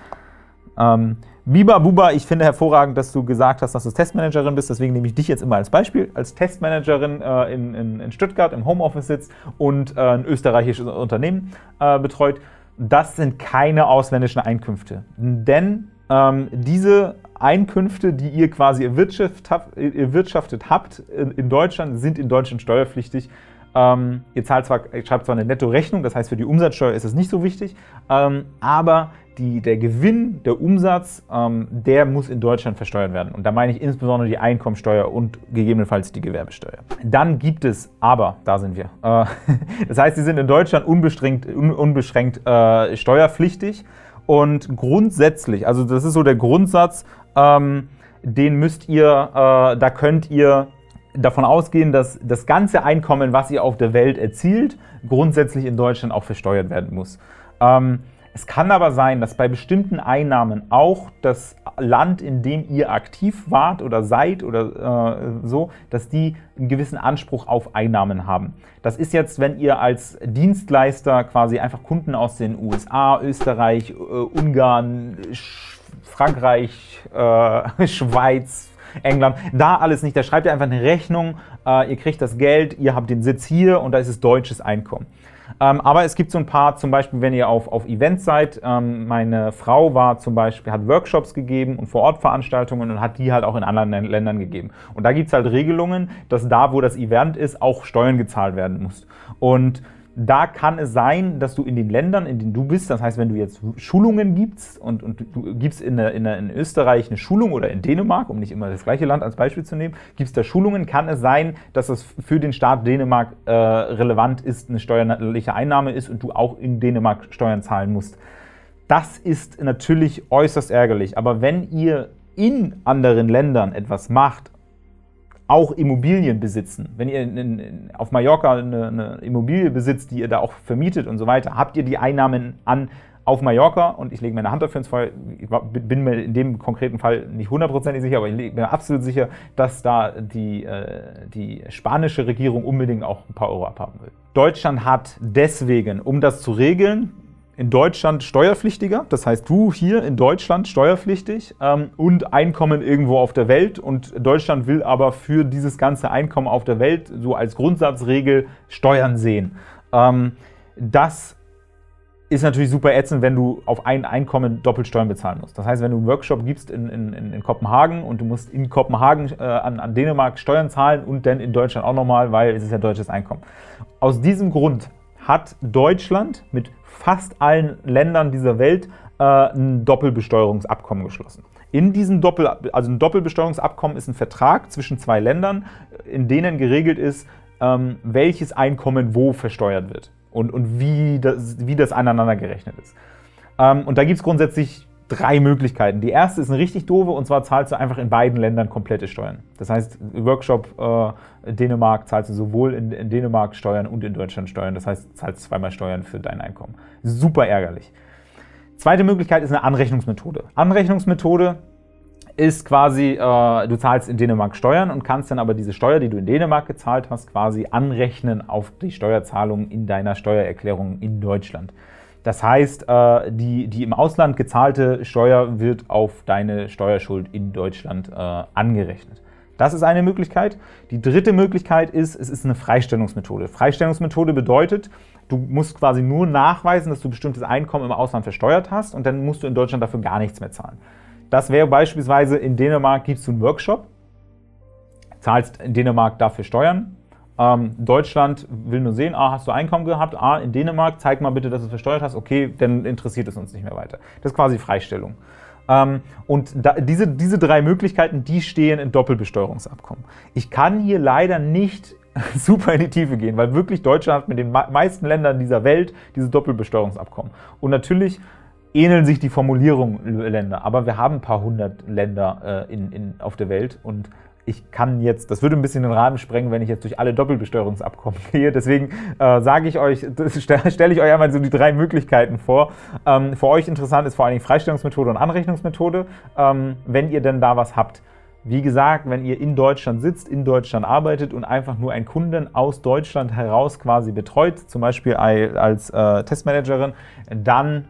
Biba Buba, ich finde hervorragend, dass du gesagt hast, dass du Testmanagerin bist, deswegen nehme ich dich jetzt immer als Beispiel, als Testmanagerin in Stuttgart im Homeoffice sitzt und ein österreichisches Unternehmen betreut. Das sind keine ausländischen Einkünfte, denn diese Einkünfte, die ihr quasi erwirtschaftet habt in Deutschland, sind in Deutschland steuerpflichtig. Ihr schreibt zwar eine Nettorechnung, das heißt für die Umsatzsteuer ist es nicht so wichtig, aber der Gewinn, der Umsatz, der muss in Deutschland versteuert werden. Und da meine ich insbesondere die Einkommensteuer und gegebenenfalls die Gewerbesteuer. Dann gibt es aber, da sind wir, das heißt, sie sind in Deutschland unbeschränkt steuerpflichtig, und grundsätzlich, also das ist so der Grundsatz, den müsst ihr, da könnt ihr davon ausgehen, dass das ganze Einkommen, was ihr auf der Welt erzielt, grundsätzlich in Deutschland auch versteuert werden muss. Es kann aber sein, dass bei bestimmten Einnahmen auch das Land, in dem ihr aktiv wart oder seid oder so, dass die einen gewissen Anspruch auf Einnahmen haben. Das ist jetzt, wenn ihr als Dienstleister quasi einfach Kunden aus den USA, Österreich, Ungarn, Frankreich, Schweiz, England, da alles nicht. Da schreibt ihr einfach eine Rechnung, ihr kriegt das Geld, ihr habt den Sitz hier und da ist es deutsches Einkommen. Aber es gibt so ein paar, zum Beispiel, wenn ihr auf Events seid, meine Frau war zum Beispiel, hat Workshops gegeben und Vor-Ort-Veranstaltungen und hat die halt auch in anderen Ländern gegeben. Und da gibt es halt Regelungen, dass da, wo das Event ist, auch Steuern gezahlt werden muss. Und da kann es sein, dass du in den Ländern, in denen du bist, das heißt, wenn du jetzt Schulungen gibst und du gibst in Österreich eine Schulung oder in Dänemark, um nicht immer das gleiche Land als Beispiel zu nehmen, gibst da Schulungen, kann es sein, dass es für den Staat Dänemark relevant ist, eine steuerliche Einnahme ist und du auch in Dänemark Steuern zahlen musst. Das ist natürlich äußerst ärgerlich, aber wenn ihr in anderen Ländern etwas macht, auch Immobilien besitzen. Wenn ihr auf Mallorca eine Immobilie besitzt, die ihr da auch vermietet und so weiter, habt ihr die Einnahmen auf Mallorca, und ich lege meine Hand dafür ins Feuer, ich bin mir in dem konkreten Fall nicht hundertprozentig sicher, aber ich bin mir absolut sicher, dass da die spanische Regierung unbedingt auch ein paar Euro abhaben will. Deutschland hat deswegen, um das zu regeln, in Deutschland steuerpflichtiger, das heißt du hier in Deutschland steuerpflichtig und Einkommen irgendwo auf der Welt, und Deutschland will aber für dieses ganze Einkommen auf der Welt so als Grundsatzregel Steuern sehen. Das ist natürlich super ätzend, wenn du auf ein Einkommen doppelt Steuern bezahlen musst. Das heißt, wenn du einen Workshop gibst in Kopenhagen und du musst in Kopenhagen an Dänemark Steuern zahlen und dann in Deutschland auch nochmal, weil es ist ja deutsches Einkommen. Aus diesem Grund hat Deutschland mit fast allen Ländern dieser Welt ein Doppelbesteuerungsabkommen geschlossen. In diesem ein Doppelbesteuerungsabkommen ist ein Vertrag zwischen zwei Ländern, in denen geregelt ist, welches Einkommen wo versteuert wird und wie das aneinander gerechnet ist. Und da gibt es grundsätzlich drei Möglichkeiten. Die erste ist eine richtig doofe, und zwar zahlst du einfach in beiden Ländern komplette Steuern. Das heißt, Workshop Dänemark zahlst du sowohl in Dänemark Steuern und in Deutschland Steuern. Das heißt, du zahlst zweimal Steuern für dein Einkommen. Super ärgerlich. Zweite Möglichkeit ist eine Anrechnungsmethode. Anrechnungsmethode ist quasi, du zahlst in Dänemark Steuern und kannst dann aber diese Steuer, die du in Dänemark gezahlt hast, quasi anrechnen auf die Steuerzahlung in deiner Steuererklärung in Deutschland. Das heißt, die im Ausland gezahlte Steuer wird auf deine Steuerschuld in Deutschland angerechnet. Das ist eine Möglichkeit. Die dritte Möglichkeit ist, es ist eine Freistellungsmethode. Freistellungsmethode bedeutet, du musst quasi nur nachweisen, dass du bestimmtes Einkommen im Ausland versteuert hast, und dann musst du in Deutschland dafür gar nichts mehr zahlen. Das wäre beispielsweise, in Dänemark gibst du einen Workshop, zahlst in Dänemark dafür Steuern. Deutschland will nur sehen, hast du Einkommen gehabt, in Dänemark, zeig mal bitte, dass du es versteuert hast, okay, dann interessiert es uns nicht mehr weiter. Das ist quasi Freistellung. Und diese drei Möglichkeiten, die stehen in Doppelbesteuerungsabkommen. Ich kann hier leider nicht super in die Tiefe gehen, weil wirklich Deutschland hat mit den meisten Ländern dieser Welt diese Doppelbesteuerungsabkommen. Und natürlich ähneln sich die Formulierungen Länder, aber wir haben ein paar hundert Länder auf der Welt, und ich kann jetzt, das würde ein bisschen den Rahmen sprengen, wenn ich jetzt durch alle Doppelbesteuerungsabkommen gehe. Deswegen sage ich euch, stelle ich euch einmal so die drei Möglichkeiten vor. Für euch interessant ist vor allen Dingen Freistellungsmethode und Anrechnungsmethode, wenn ihr denn da was habt. Wie gesagt, wenn ihr in Deutschland sitzt, in Deutschland arbeitet und einfach nur einen Kunden aus Deutschland heraus quasi betreut, zum Beispiel als Testmanagerin, dann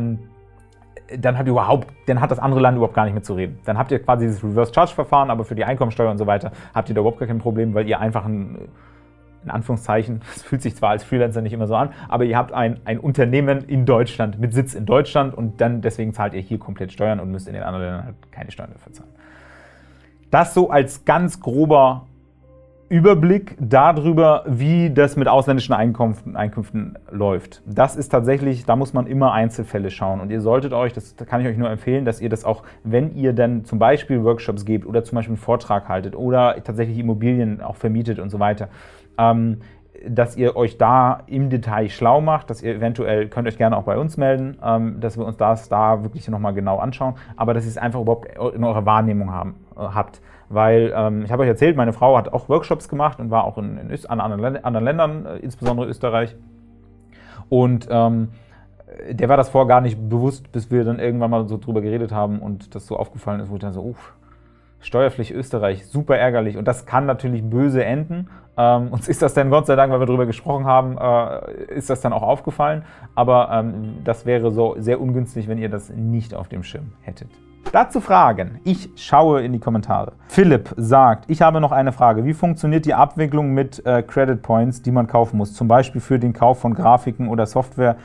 hat das andere Land überhaupt gar nicht mehr zu reden. Dann habt ihr quasi dieses Reverse-Charge-Verfahren, aber für die Einkommensteuer und so weiter habt ihr da überhaupt gar kein Problem, weil ihr einfach in Anführungszeichen, das fühlt sich zwar als Freelancer nicht immer so an, aber ihr habt ein Unternehmen in Deutschland, mit Sitz in Deutschland, und dann deswegen zahlt ihr hier komplett Steuern und müsst in den anderen Ländern halt keine Steuern dafür zahlen. Das so als ganz grober Überblick darüber, wie das mit ausländischen Einkünften läuft. Das ist tatsächlich, da muss man immer Einzelfälle schauen, und ihr solltet euch, das kann ich euch nur empfehlen, dass ihr das auch, wenn ihr dann zum Beispiel Workshops gebt oder zum Beispiel einen Vortrag haltet oder tatsächlich Immobilien auch vermietet und so weiter, dass ihr euch da im Detail schlau macht, dass ihr eventuell, könnt euch gerne auch bei uns melden, dass wir uns das da wirklich nochmal genau anschauen, aber dass ihr es einfach überhaupt in eurer Wahrnehmung habt. Weil, ich habe euch erzählt, meine Frau hat auch Workshops gemacht und war auch an anderen Ländern, insbesondere Österreich. Und der war das vorher gar nicht bewusst, bis wir dann irgendwann mal so drüber geredet haben und das so aufgefallen ist, wo ich dann so, Steuerpflicht Österreich, super ärgerlich. Und das kann natürlich böse enden. Uns ist das dann, Gott sei Dank, weil wir darüber gesprochen haben, ist das dann auch aufgefallen. Aber das wäre so sehr ungünstig, wenn ihr das nicht auf dem Schirm hättet. Dazu Fragen. Ich schaue in die Kommentare. Philipp sagt, ich habe noch eine Frage. Wie funktioniert die Abwicklung mit Credit Points, die man kaufen muss? Zum Beispiel für den Kauf von Grafiken oder Software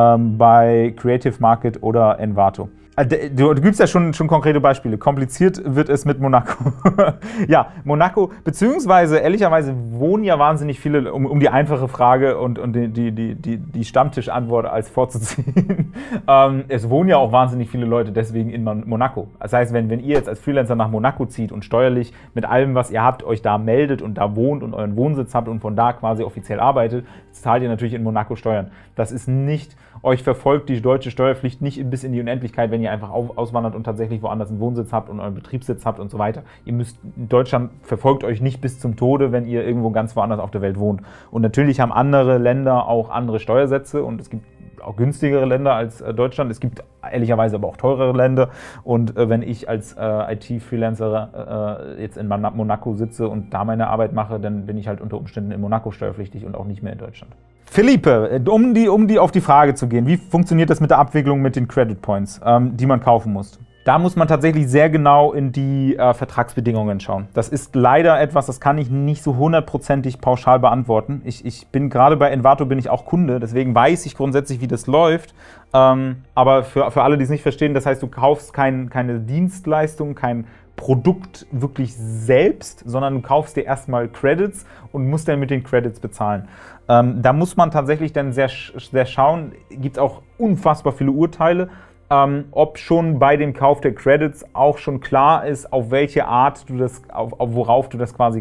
bei Creative Market oder Envato. Du gibst ja schon konkrete Beispiele. Kompliziert wird es mit Monaco. Ja, Monaco, beziehungsweise ehrlicherweise wohnen ja wahnsinnig viele, um die einfache Frage und die Stammtischantwort als vorzuziehen. Es wohnen ja auch wahnsinnig viele Leute deswegen in Monaco. Das heißt, wenn ihr jetzt als Freelancer nach Monaco zieht und steuerlich mit allem, was ihr habt, euch da meldet und da wohnt und euren Wohnsitz habt und von da quasi offiziell arbeitet, zahlt ihr natürlich in Monaco Steuern. Das ist nicht, euch verfolgt die deutsche Steuerpflicht nicht bis in die Unendlichkeit, wenn ihr einfach auswandert und tatsächlich woanders einen Wohnsitz habt und euren Betriebssitz habt und so weiter. Deutschland verfolgt euch nicht bis zum Tode, wenn ihr irgendwo ganz woanders auf der Welt wohnt. Und natürlich haben andere Länder auch andere Steuersätze und es gibt auch günstigere Länder als Deutschland. Es gibt ehrlicherweise aber auch teurere Länder. Und wenn ich als IT-Freelancer jetzt in Monaco sitze und da meine Arbeit mache, dann bin ich halt unter Umständen in Monaco steuerpflichtig und auch nicht mehr in Deutschland. Philippe, um auf die Frage zu gehen, wie funktioniert das mit der Abwicklung mit den Credit Points, die man kaufen muss? Da muss man tatsächlich sehr genau in die Vertragsbedingungen schauen. Das ist leider etwas, das kann ich nicht so hundertprozentig pauschal beantworten. Ich bin gerade bei Envato bin ich auch Kunde, deswegen weiß ich grundsätzlich, wie das läuft. Aber für alle, die es nicht verstehen, das heißt, du kaufst keine Dienstleistung, kein Produkt wirklich selbst, sondern du kaufst dir erstmal Credits und musst dann mit den Credits bezahlen. Da muss man tatsächlich dann sehr schauen, gibt es auch unfassbar viele Urteile, ob schon bei dem Kauf der Credits auch schon klar ist, auf welche Art du das, worauf du das quasi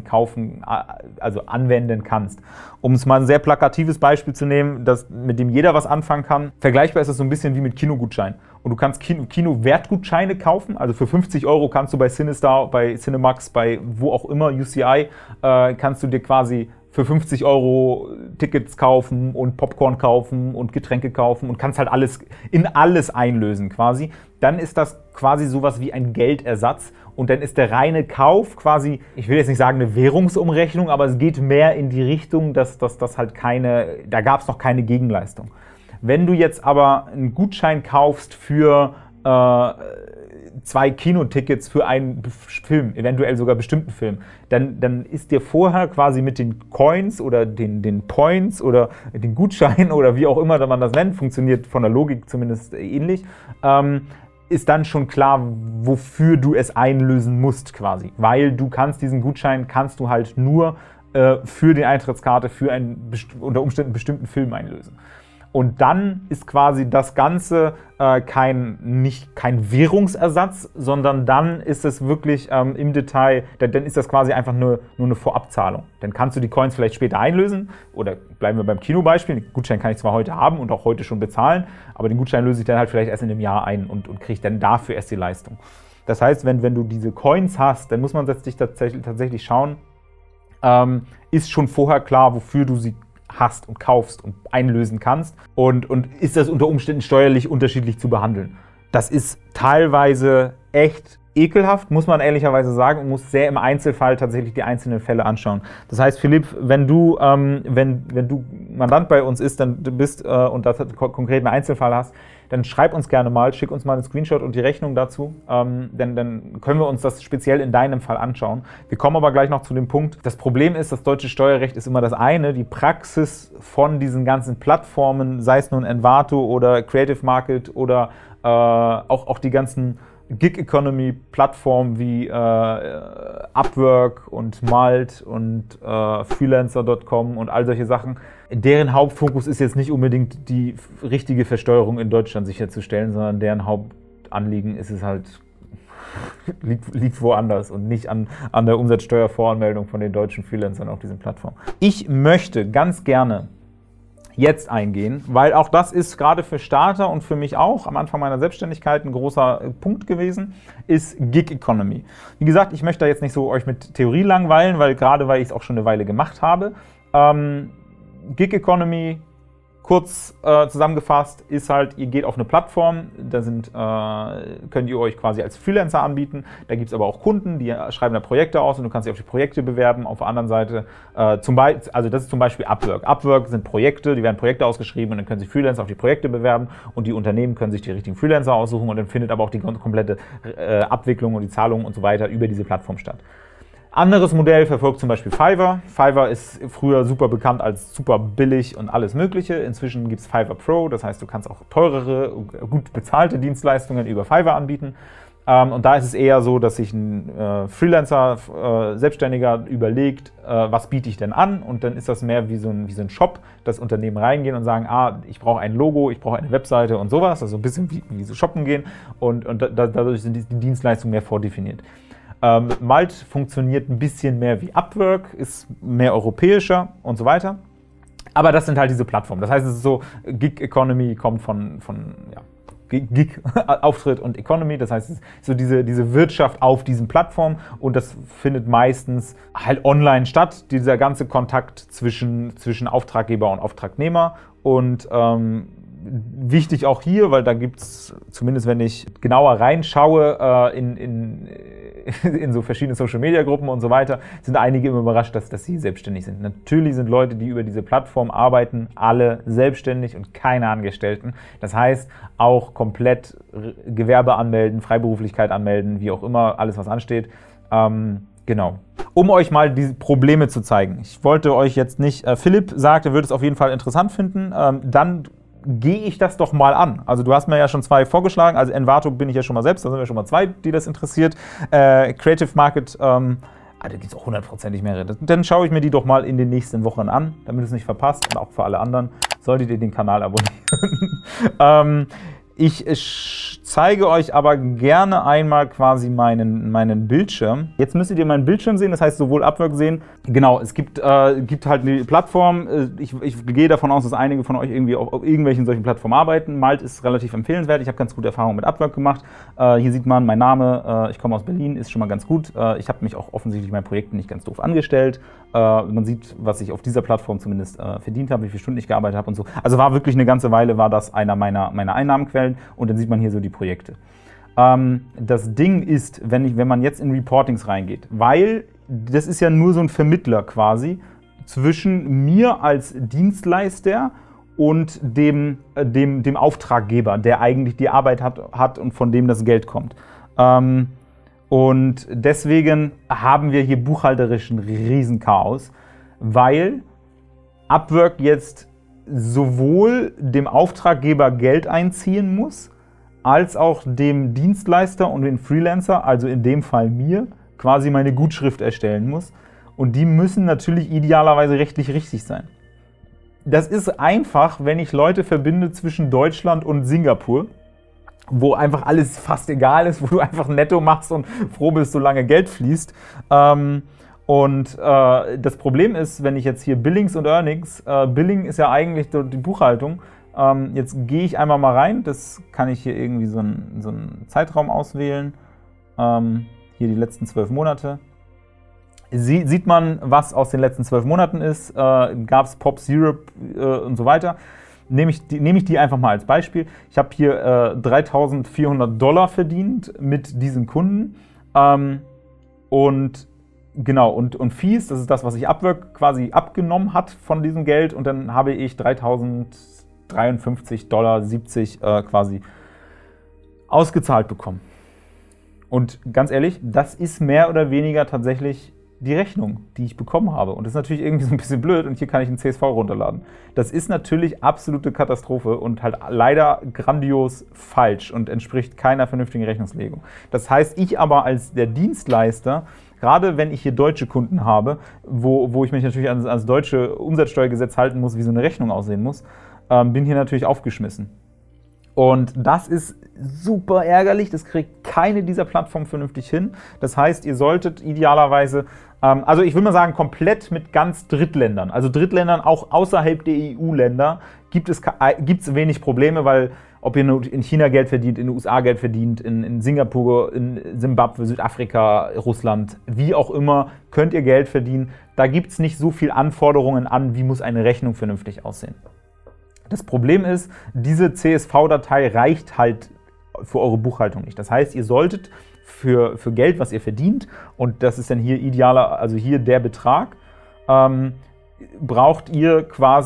anwenden kannst. Um es mal ein sehr plakatives Beispiel zu nehmen, mit dem jeder was anfangen kann. Vergleichbar ist es so ein bisschen wie mit Kinogutschein. Und du kannst Kino-Wertgutscheine kaufen, also für 50 € kannst du bei Cinestar, bei Cinemax, bei wo auch immer, UCI, kannst du dir quasi für 50 € Tickets kaufen und Popcorn kaufen und Getränke kaufen und kannst halt alles einlösen quasi. Dann ist das quasi sowas wie ein Geldersatz und dann ist der reine Kauf quasi, ich will jetzt nicht sagen eine Währungsumrechnung, aber es geht mehr in die Richtung, dass das halt da gab es noch keine Gegenleistung. Wenn du jetzt aber einen Gutschein kaufst für 2 Kinotickets für einen Film, eventuell sogar bestimmten Film, dann ist dir vorher quasi mit den Coins oder den Points oder den Gutscheinen oder wie auch immer man das nennt, funktioniert von der Logik zumindest ähnlich, ist dann schon klar, wofür du es einlösen musst quasi. Weil du diesen Gutschein kannst du halt nur für die Eintrittskarte für einen unter Umständen bestimmten Film einlösen. Und dann ist quasi das Ganze kein Währungsersatz, sondern dann ist es wirklich im Detail, dann ist das quasi einfach nur eine Vorabzahlung. Dann kannst du die Coins vielleicht später einlösen oder bleiben wir beim Kinobeispiel, den Gutschein kann ich zwar heute haben und auch heute schon bezahlen, aber den Gutschein löse ich dann halt vielleicht erst in einem Jahr ein und kriege dann dafür erst die Leistung. Das heißt, wenn du diese Coins hast, dann muss man sich tatsächlich schauen, ist schon vorher klar, wofür du sie hast und kaufst und einlösen kannst und ist das unter Umständen steuerlich unterschiedlich zu behandeln. Das ist teilweise echt ekelhaft, muss man ehrlicherweise sagen, und muss sehr im Einzelfall tatsächlich die einzelnen Fälle anschauen. Das heißt, Philipp, wenn du Mandant bei uns bist und das konkret einen Einzelfall hast, dann schreib uns gerne mal, schick uns mal einen Screenshot und die Rechnung dazu, denn dann können wir uns das speziell in deinem Fall anschauen. Wir kommen aber gleich noch zu dem Punkt. Das Problem ist, das deutsche Steuerrecht ist immer das eine, die Praxis von diesen ganzen Plattformen, sei es nun Envato oder Creative Market oder auch die ganzen Gig-Economy-Plattformen wie Upwork und Malt und Freelancer.com und all solche Sachen. Deren Hauptfokus ist jetzt nicht unbedingt die richtige Versteuerung in Deutschland sicherzustellen, sondern deren Hauptanliegen ist es halt, liegt woanders und nicht an der Umsatzsteuervoranmeldung von den deutschen Freelancern auf diesen Plattformen. Ich möchte ganz gerne jetzt eingehen, weil auch das ist gerade für Starter und für mich auch am Anfang meiner Selbstständigkeit ein großer Punkt gewesen, ist Gig Economy. Wie gesagt, ich möchte da jetzt nicht so euch mit Theorie langweilen, weil ich es auch schon eine Weile gemacht habe. Gig Economy, kurz zusammengefasst ist halt, ihr geht auf eine Plattform, da könnt ihr euch quasi als Freelancer anbieten, da gibt es aber auch Kunden, die schreiben da Projekte aus und du kannst dich auf die Projekte bewerben. Auf der anderen Seite, also das ist zum Beispiel Upwork. Upwork sind Projekte, die werden Projekte ausgeschrieben und dann können sich Freelancer auf die Projekte bewerben und die Unternehmen können sich die richtigen Freelancer aussuchen und dann findet aber auch die komplette Abwicklung und die Zahlungen und so weiter über diese Plattform statt. Anderes Modell verfolgt zum Beispiel Fiverr. Fiverr ist früher super bekannt als super billig und alles Mögliche. Inzwischen gibt es Fiverr Pro, das heißt, du kannst auch teurere, gut bezahlte Dienstleistungen über Fiverr anbieten. Und da ist es eher so, dass sich ein Freelancer, Selbstständiger überlegt, was biete ich denn an? Und dann ist das mehr wie so ein Shop, dass Unternehmen reingehen und sagen, ich brauche ein Logo, ich brauche eine Webseite und sowas. Also ein bisschen wie so shoppen gehen und dadurch sind die Dienstleistungen mehr vordefiniert. Malt funktioniert ein bisschen mehr wie Upwork, ist mehr europäischer und so weiter. Aber das sind halt diese Plattformen. Das heißt, es ist so, Gig Economy kommt von Gig, Auftritt und Economy. Das heißt, es ist so diese Wirtschaft auf diesen Plattformen und das findet meistens halt online statt, dieser ganze Kontakt zwischen Auftraggeber und Auftragnehmer. Und wichtig auch hier, weil da gibt es, zumindest wenn ich genauer reinschaue, in so verschiedene Social-Media-Gruppen und so weiter, sind einige immer überrascht, dass sie selbstständig sind. Natürlich sind Leute, die über diese Plattform arbeiten, alle selbstständig und keine Angestellten. Das heißt, auch komplett Gewerbe anmelden, Freiberuflichkeit anmelden, wie auch immer, alles was ansteht. Genau. Um euch mal die Probleme zu zeigen. Ich wollte euch jetzt nicht, Philipp sagt, er würde es auf jeden Fall interessant finden, dann gehe ich das doch mal an. Also du hast mir ja schon 2 vorgeschlagen, also Envato bin ich ja schon mal selbst, da sind wir schon mal 2, die das interessiert. Creative Market, da gibt es auch 100%ig mehrere. Dann schaue ich mir die doch mal in den nächsten Wochen an, damit es nicht verpasst und auch für alle anderen solltet ihr den Kanal abonnieren. Ich zeige euch aber gerne einmal quasi meinen Bildschirm. Jetzt müsstet ihr meinen Bildschirm sehen, das heißt sowohl Upwork sehen. Genau, es gibt halt eine Plattform. Ich gehe davon aus, dass einige von euch irgendwie auf irgendwelchen solchen Plattformen arbeiten. Malt ist relativ empfehlenswert. Ich habe ganz gute Erfahrungen mit Upwork gemacht. Hier sieht man mein Name. Ich komme aus Berlin, ist schon mal ganz gut. Ich habe mich auch offensichtlich in meinen Projekten nicht ganz doof angestellt. Man sieht, was ich auf dieser Plattform zumindest verdient habe, wie viele Stunden ich gearbeitet habe und so. Also war wirklich eine ganze Weile, war das einer meiner Einnahmenquellen. Und dann sieht man hier so die Projekte. Das Ding ist, wenn man jetzt in Reportings reingeht, weil das ist ja nur so ein Vermittler quasi zwischen mir als Dienstleister und dem Auftraggeber, der eigentlich die Arbeit hat und von dem das Geld kommt. Und deswegen haben wir hier buchhalterisch ein Riesenchaos, weil Upwork jetzt sowohl dem Auftraggeber Geld einziehen muss, als auch dem Dienstleister und den Freelancer, also in dem Fall mir, quasi meine Gutschrift erstellen muss. Und die müssen natürlich idealerweise rechtlich richtig sein. Das ist einfach, wenn ich Leute verbinde zwischen Deutschland und Singapur, wo einfach alles fast egal ist, wo du einfach netto machst und froh bist, solange Geld fließt. Das Problem ist, wenn ich jetzt hier Billings und Earnings, Billing ist ja eigentlich die Buchhaltung, jetzt gehe ich einmal mal rein, das kann ich hier irgendwie so einen Zeitraum auswählen, hier die letzten 12 Monate. Sieht man, was aus den letzten 12 Monaten ist, gab es Pops Europe und so weiter. Nehme ich die einfach mal als Beispiel. Ich habe hier $3.400 verdient mit diesen Kunden und genau, und Fees, das ist das, was ich Upwork quasi abgenommen hat von diesem Geld und dann habe ich $3.053,70 quasi ausgezahlt bekommen. Und ganz ehrlich, das ist mehr oder weniger tatsächlich die Rechnung, die ich bekommen habe. Und das ist natürlich irgendwie so ein bisschen blöd und hier kann ich einen CSV runterladen. Das ist natürlich absolute Katastrophe und halt leider grandios falsch und entspricht keiner vernünftigen Rechnungslegung. Das heißt, ich aber als der Dienstleister, gerade wenn ich hier deutsche Kunden habe, wo ich mich natürlich an das deutsche Umsatzsteuergesetz halten muss, wie so eine Rechnung aussehen muss, bin hier natürlich aufgeschmissen. Und das ist super ärgerlich, das kriegt keine dieser Plattformen vernünftig hin. Das heißt, ihr solltet idealerweise, also ich will mal sagen, komplett mit ganz Drittländern, also Drittländern auch außerhalb der EU-Länder, gibt es wenig Probleme, weil ob ihr in China Geld verdient, in den USA Geld verdient, in Singapur, in Simbabwe, Südafrika, Russland, wie auch immer, könnt ihr Geld verdienen. Da gibt es nicht so viel Anforderungen an, wie muss eine Rechnung vernünftig aussehen. Das Problem ist, diese CSV-Datei reicht halt für eure Buchhaltung nicht. Das heißt, ihr solltet für Geld, was ihr verdient, und das ist dann hier idealer, also hier der Betrag, braucht ihr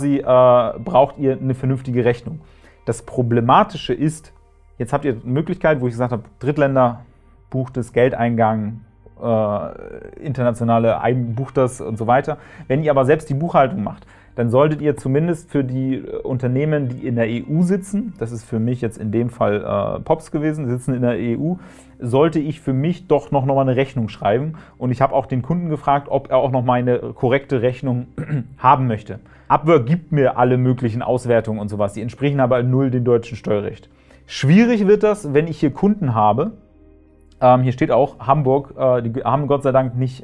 eine vernünftige Rechnung. Das Problematische ist, jetzt habt ihr eine Möglichkeit, wo ich gesagt habe, Drittländer bucht das, Geldeingang, internationale bucht das und so weiter. Wenn ihr aber selbst die Buchhaltung macht, dann solltet ihr zumindest für die Unternehmen, die in der EU sitzen, das ist für mich jetzt in dem Fall Pops gewesen, sitzen in der EU, sollte ich für mich doch noch mal eine Rechnung schreiben. Und ich habe auch den Kunden gefragt, ob er auch noch mal eine korrekte Rechnung haben möchte. Upwork gibt mir alle möglichen Auswertungen und sowas, die entsprechen aber null dem deutschen Steuerrecht. Schwierig wird das, wenn ich hier Kunden habe. Hier steht auch Hamburg, die haben Gott sei Dank nicht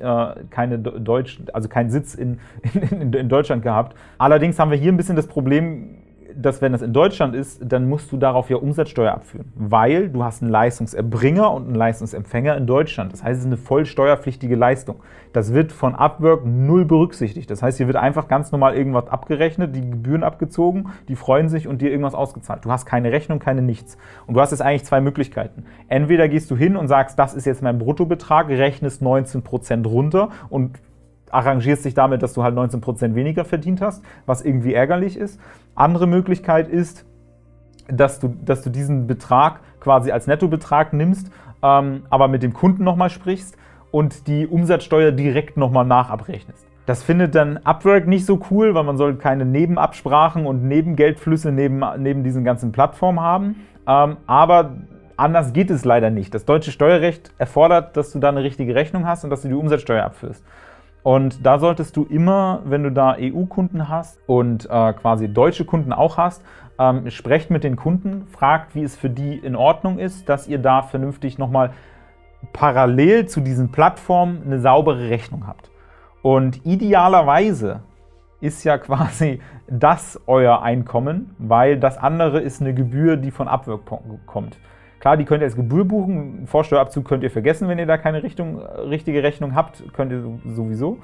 keinen Sitz in Deutschland gehabt. Allerdings haben wir hier ein bisschen das Problem, dass wenn das in Deutschland ist, dann musst du darauf ja Umsatzsteuer abführen, weil du hast einen Leistungserbringer und einen Leistungsempfänger in Deutschland. Das heißt, es ist eine voll steuerpflichtige Leistung. Das wird von Upwork null berücksichtigt. Das heißt, hier wird einfach ganz normal irgendwas abgerechnet, die Gebühren abgezogen, die freuen sich und dir irgendwas ausgezahlt. Du hast keine Rechnung, keine nichts. Und du hast jetzt eigentlich zwei Möglichkeiten. Entweder gehst du hin und sagst, das ist jetzt mein Bruttobetrag, rechnest 19% runter und arrangierst dich damit, dass du halt 19% weniger verdient hast, was irgendwie ärgerlich ist. Andere Möglichkeit ist, dass du diesen Betrag quasi als Nettobetrag nimmst, aber mit dem Kunden nochmal sprichst und die Umsatzsteuer direkt nochmal nachabrechnest. Das findet dann Upwork nicht so cool, weil man soll keine Nebenabsprachen und Nebengeldflüsse neben diesen ganzen Plattformen haben. Aber anders geht es leider nicht. Das deutsche Steuerrecht erfordert, dass du da eine richtige Rechnung hast und dass du die Umsatzsteuer abführst. Und da solltest du immer, wenn du da EU-Kunden hast und quasi deutsche Kunden auch hast, sprecht mit den Kunden, fragt, wie es für die in Ordnung ist, dass ihr da vernünftig nochmal parallel zu diesen Plattformen eine saubere Rechnung habt. Und idealerweise ist ja quasi das euer Einkommen, weil das andere ist eine Gebühr, die von Upwork kommt. Klar, die könnt ihr als Gebühr buchen, Vorsteuerabzug könnt ihr vergessen, wenn ihr da keine richtige Rechnung habt, könnt ihr sowieso.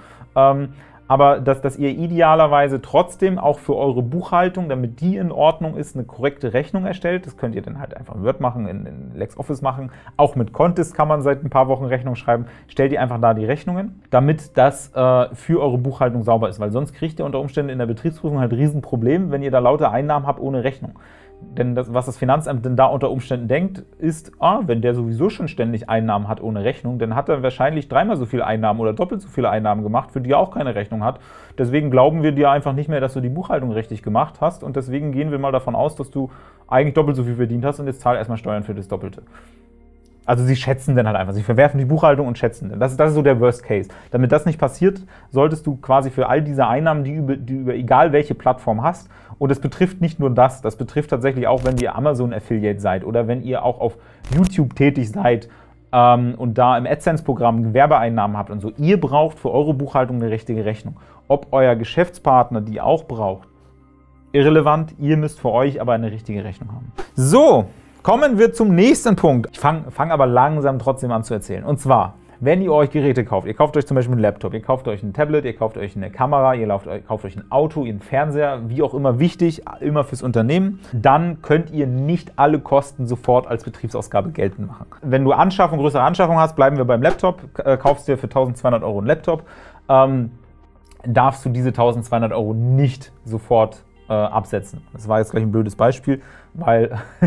Aber dass ihr idealerweise trotzdem auch für eure Buchhaltung, damit die in Ordnung ist, eine korrekte Rechnung erstellt. Das könnt ihr dann halt einfach in Word machen, in LexOffice machen. Auch mit Contest kann man seit ein paar Wochen Rechnung schreiben. Stellt ihr einfach da die Rechnungen, damit das für eure Buchhaltung sauber ist. Weil sonst kriegt ihr unter Umständen in der Betriebsprüfung halt ein Riesenproblem, wenn ihr da lauter Einnahmen habt ohne Rechnung. Denn was das Finanzamt denn da unter Umständen denkt, ist, wenn der sowieso schon ständig Einnahmen hat ohne Rechnung, dann hat er wahrscheinlich dreimal so viele Einnahmen oder doppelt so viele Einnahmen gemacht, für die er auch keine Rechnung hat. Deswegen glauben wir dir einfach nicht mehr, dass du die Buchhaltung richtig gemacht hast und deswegen gehen wir mal davon aus, dass du eigentlich doppelt so viel verdient hast und jetzt zahl erstmal Steuern für das Doppelte. Also sie schätzen dann halt einfach, sie verwerfen die Buchhaltung und schätzen dann. Das ist so der Worst Case. Damit das nicht passiert, solltest du quasi für all diese Einnahmen, die über egal welche Plattform hast, und das betrifft nicht nur das betrifft tatsächlich auch, wenn ihr Amazon-Affiliate seid oder wenn ihr auch auf YouTube tätig seid und da im AdSense-Programm Gewerbeeinnahmen habt und so. Ihr braucht für eure Buchhaltung eine richtige Rechnung. Ob euer Geschäftspartner die auch braucht, irrelevant, ihr müsst für euch aber eine richtige Rechnung haben. So, kommen wir zum nächsten Punkt. Ich fang aber langsam trotzdem an zu erzählen. Und zwar, wenn ihr euch Geräte kauft, ihr kauft euch zum Beispiel einen Laptop, ihr kauft euch ein Tablet, ihr kauft euch eine Kamera, ihr kauft euch ein Auto, einen Fernseher, wie auch immer wichtig, immer fürs Unternehmen, dann könnt ihr nicht alle Kosten sofort als Betriebsausgabe geltend machen. Wenn du größere Anschaffung hast, bleiben wir beim Laptop, kaufst dir für 1.200 € einen Laptop, darfst du diese 1.200 € nicht sofort absetzen. Das war jetzt gleich ein blödes Beispiel, weil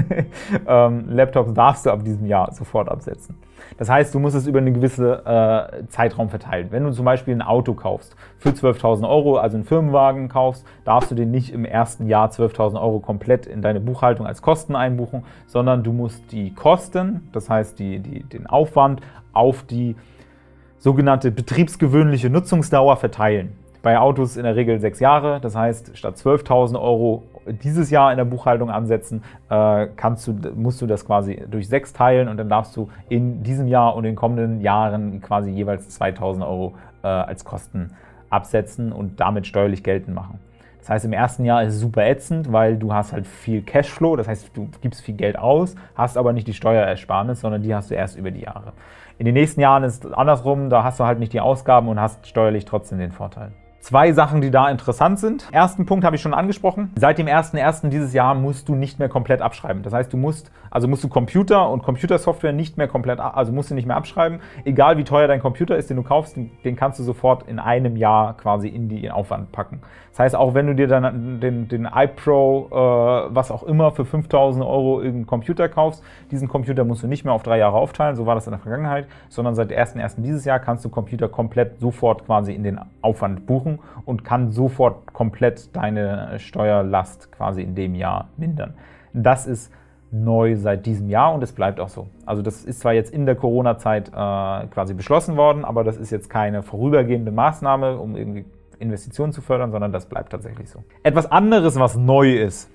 Laptops darfst du ab diesem Jahr sofort absetzen. Das heißt, du musst es über einen gewissen Zeitraum verteilen. Wenn du zum Beispiel ein Auto kaufst für 12.000 €, also einen Firmenwagen kaufst, darfst du den nicht im ersten Jahr 12.000 € komplett in deine Buchhaltung als Kosten einbuchen, sondern du musst die Kosten, das heißt den Aufwand, auf die sogenannte betriebsgewöhnliche Nutzungsdauer verteilen. Bei Autos in der Regel 6 Jahre, das heißt, statt 12.000 € dieses Jahr in der Buchhaltung ansetzen, musst du das quasi durch 6 teilen und dann darfst du in diesem Jahr und den kommenden Jahren quasi jeweils 2.000 € als Kosten absetzen und damit steuerlich geltend machen. Das heißt, im ersten Jahr ist es super ätzend, weil du hast halt viel Cashflow, das heißt, du gibst viel Geld aus, hast aber nicht die Steuerersparnis, sondern die hast du erst über die Jahre. In den nächsten Jahren ist es andersrum, da hast du halt nicht die Ausgaben und hast steuerlich trotzdem den Vorteil. Zwei Sachen, die da interessant sind. Ersten Punkt habe ich schon angesprochen. Seit dem 1.1. dieses Jahr musst du nicht mehr komplett abschreiben. Das heißt, musst du Computer und Computersoftware nicht mehr komplett, also musst du nicht mehr abschreiben. Egal wie teuer dein Computer ist, den du kaufst, den kannst du sofort in einem Jahr quasi in den Aufwand packen. Das heißt, auch wenn du dir dann den iPro, was auch immer, für 5.000 € irgendeinen Computer kaufst, diesen Computer musst du nicht mehr auf 3 Jahre aufteilen, so war das in der Vergangenheit, sondern seit 1.1. dieses Jahr kannst du Computer komplett sofort quasi in den Aufwand buchen und kann sofort komplett deine Steuerlast quasi in dem Jahr mindern. Das ist neu seit diesem Jahr und es bleibt auch so. Also das ist zwar jetzt in der Corona-Zeit quasi beschlossen worden, aber das ist jetzt keine vorübergehende Maßnahme, um irgendwie Investitionen zu fördern, sondern das bleibt tatsächlich so. Etwas anderes, was neu ist,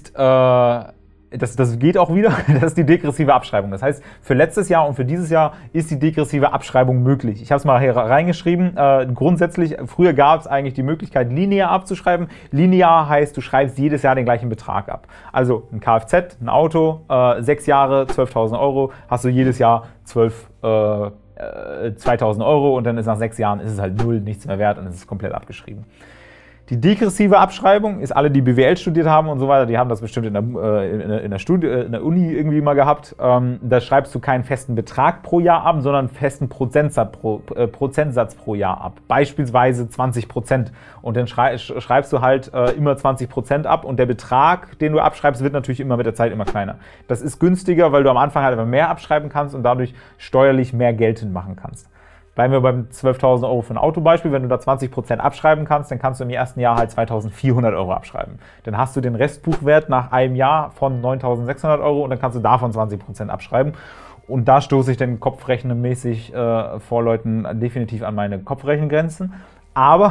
das geht auch wieder, das ist die degressive Abschreibung. Das heißt, für letztes Jahr und für dieses Jahr ist die degressive Abschreibung möglich. Ich habe es mal hier reingeschrieben. Grundsätzlich, früher gab es eigentlich die Möglichkeit, linear abzuschreiben. Linear heißt, du schreibst jedes Jahr den gleichen Betrag ab. Also ein Kfz, ein Auto, 6 Jahre, 12.000 €, hast du jedes Jahr 2.000 € und dann ist nach 6 Jahren ist es halt null, nichts mehr wert und es ist komplett abgeschrieben. Die degressive Abschreibung ist, alle, die BWL studiert haben und so weiter, die haben das bestimmt in der Uni irgendwie mal gehabt. Da schreibst du keinen festen Betrag pro Jahr ab, sondern einen festen Prozentsatz pro Jahr ab. Beispielsweise 20%. Und dann schreibst du halt immer 20% ab und der Betrag, den du abschreibst, wird natürlich immer mit der Zeit immer kleiner. Das ist günstiger, weil du am Anfang halt immer mehr abschreiben kannst und dadurch steuerlich mehr geltend machen kannst. Bleiben wir beim 12.000 € für ein Autobeispiel. Wenn du da 20% abschreiben kannst, dann kannst du im ersten Jahr halt 2.400 € abschreiben. Dann hast du den Restbuchwert nach einem Jahr von 9.600 € und dann kannst du davon 20% abschreiben. Und da stoße ich dann kopfrechenmäßig vor Leuten definitiv an meine Kopfrechengrenzen. Aber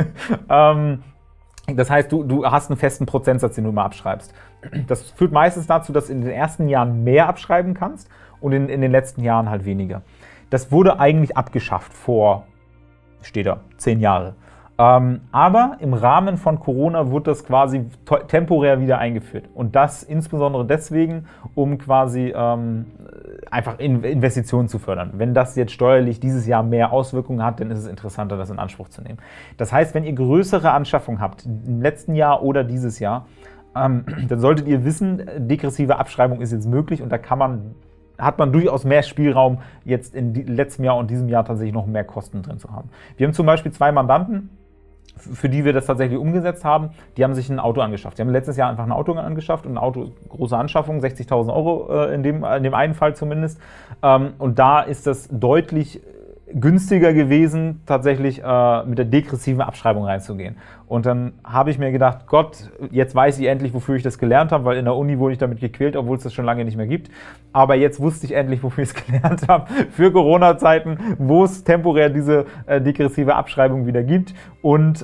das heißt, du hast einen festen Prozentsatz, den du immer abschreibst. Das führt meistens dazu, dass du in den ersten Jahren mehr abschreiben kannst und in den letzten Jahren halt weniger. Das wurde eigentlich abgeschafft vor, steht da, 10 Jahre. Aber im Rahmen von Corona wurde das quasi temporär wieder eingeführt. Und das insbesondere deswegen, um quasi einfach Investitionen zu fördern. Wenn das jetzt steuerlich dieses Jahr mehr Auswirkungen hat, dann ist es interessanter, das in Anspruch zu nehmen. Das heißt, wenn ihr größere Anschaffungen habt, im letzten Jahr oder dieses Jahr, dann solltet ihr wissen, degressive Abschreibung ist jetzt möglich und da hat man durchaus mehr Spielraum, jetzt in letztem Jahr und diesem Jahr tatsächlich noch mehr Kosten drin zu haben. Wir haben zum Beispiel 2 Mandanten, für die wir das tatsächlich umgesetzt haben, die haben sich ein Auto angeschafft. Die haben letztes Jahr einfach ein Auto angeschafft und ein Auto, große Anschaffung, 60.000 € in dem einen Fall zumindest. Und da ist das deutlich günstiger gewesen, tatsächlich mit der degressiven Abschreibung reinzugehen. Und dann habe ich mir gedacht, Gott, jetzt weiß ich endlich, wofür ich das gelernt habe, weil in der Uni wurde ich damit gequält, obwohl es das schon lange nicht mehr gibt. Aber jetzt wusste ich endlich, wofür ich es gelernt habe, für Corona-Zeiten, wo es temporär diese degressive Abschreibung wieder gibt und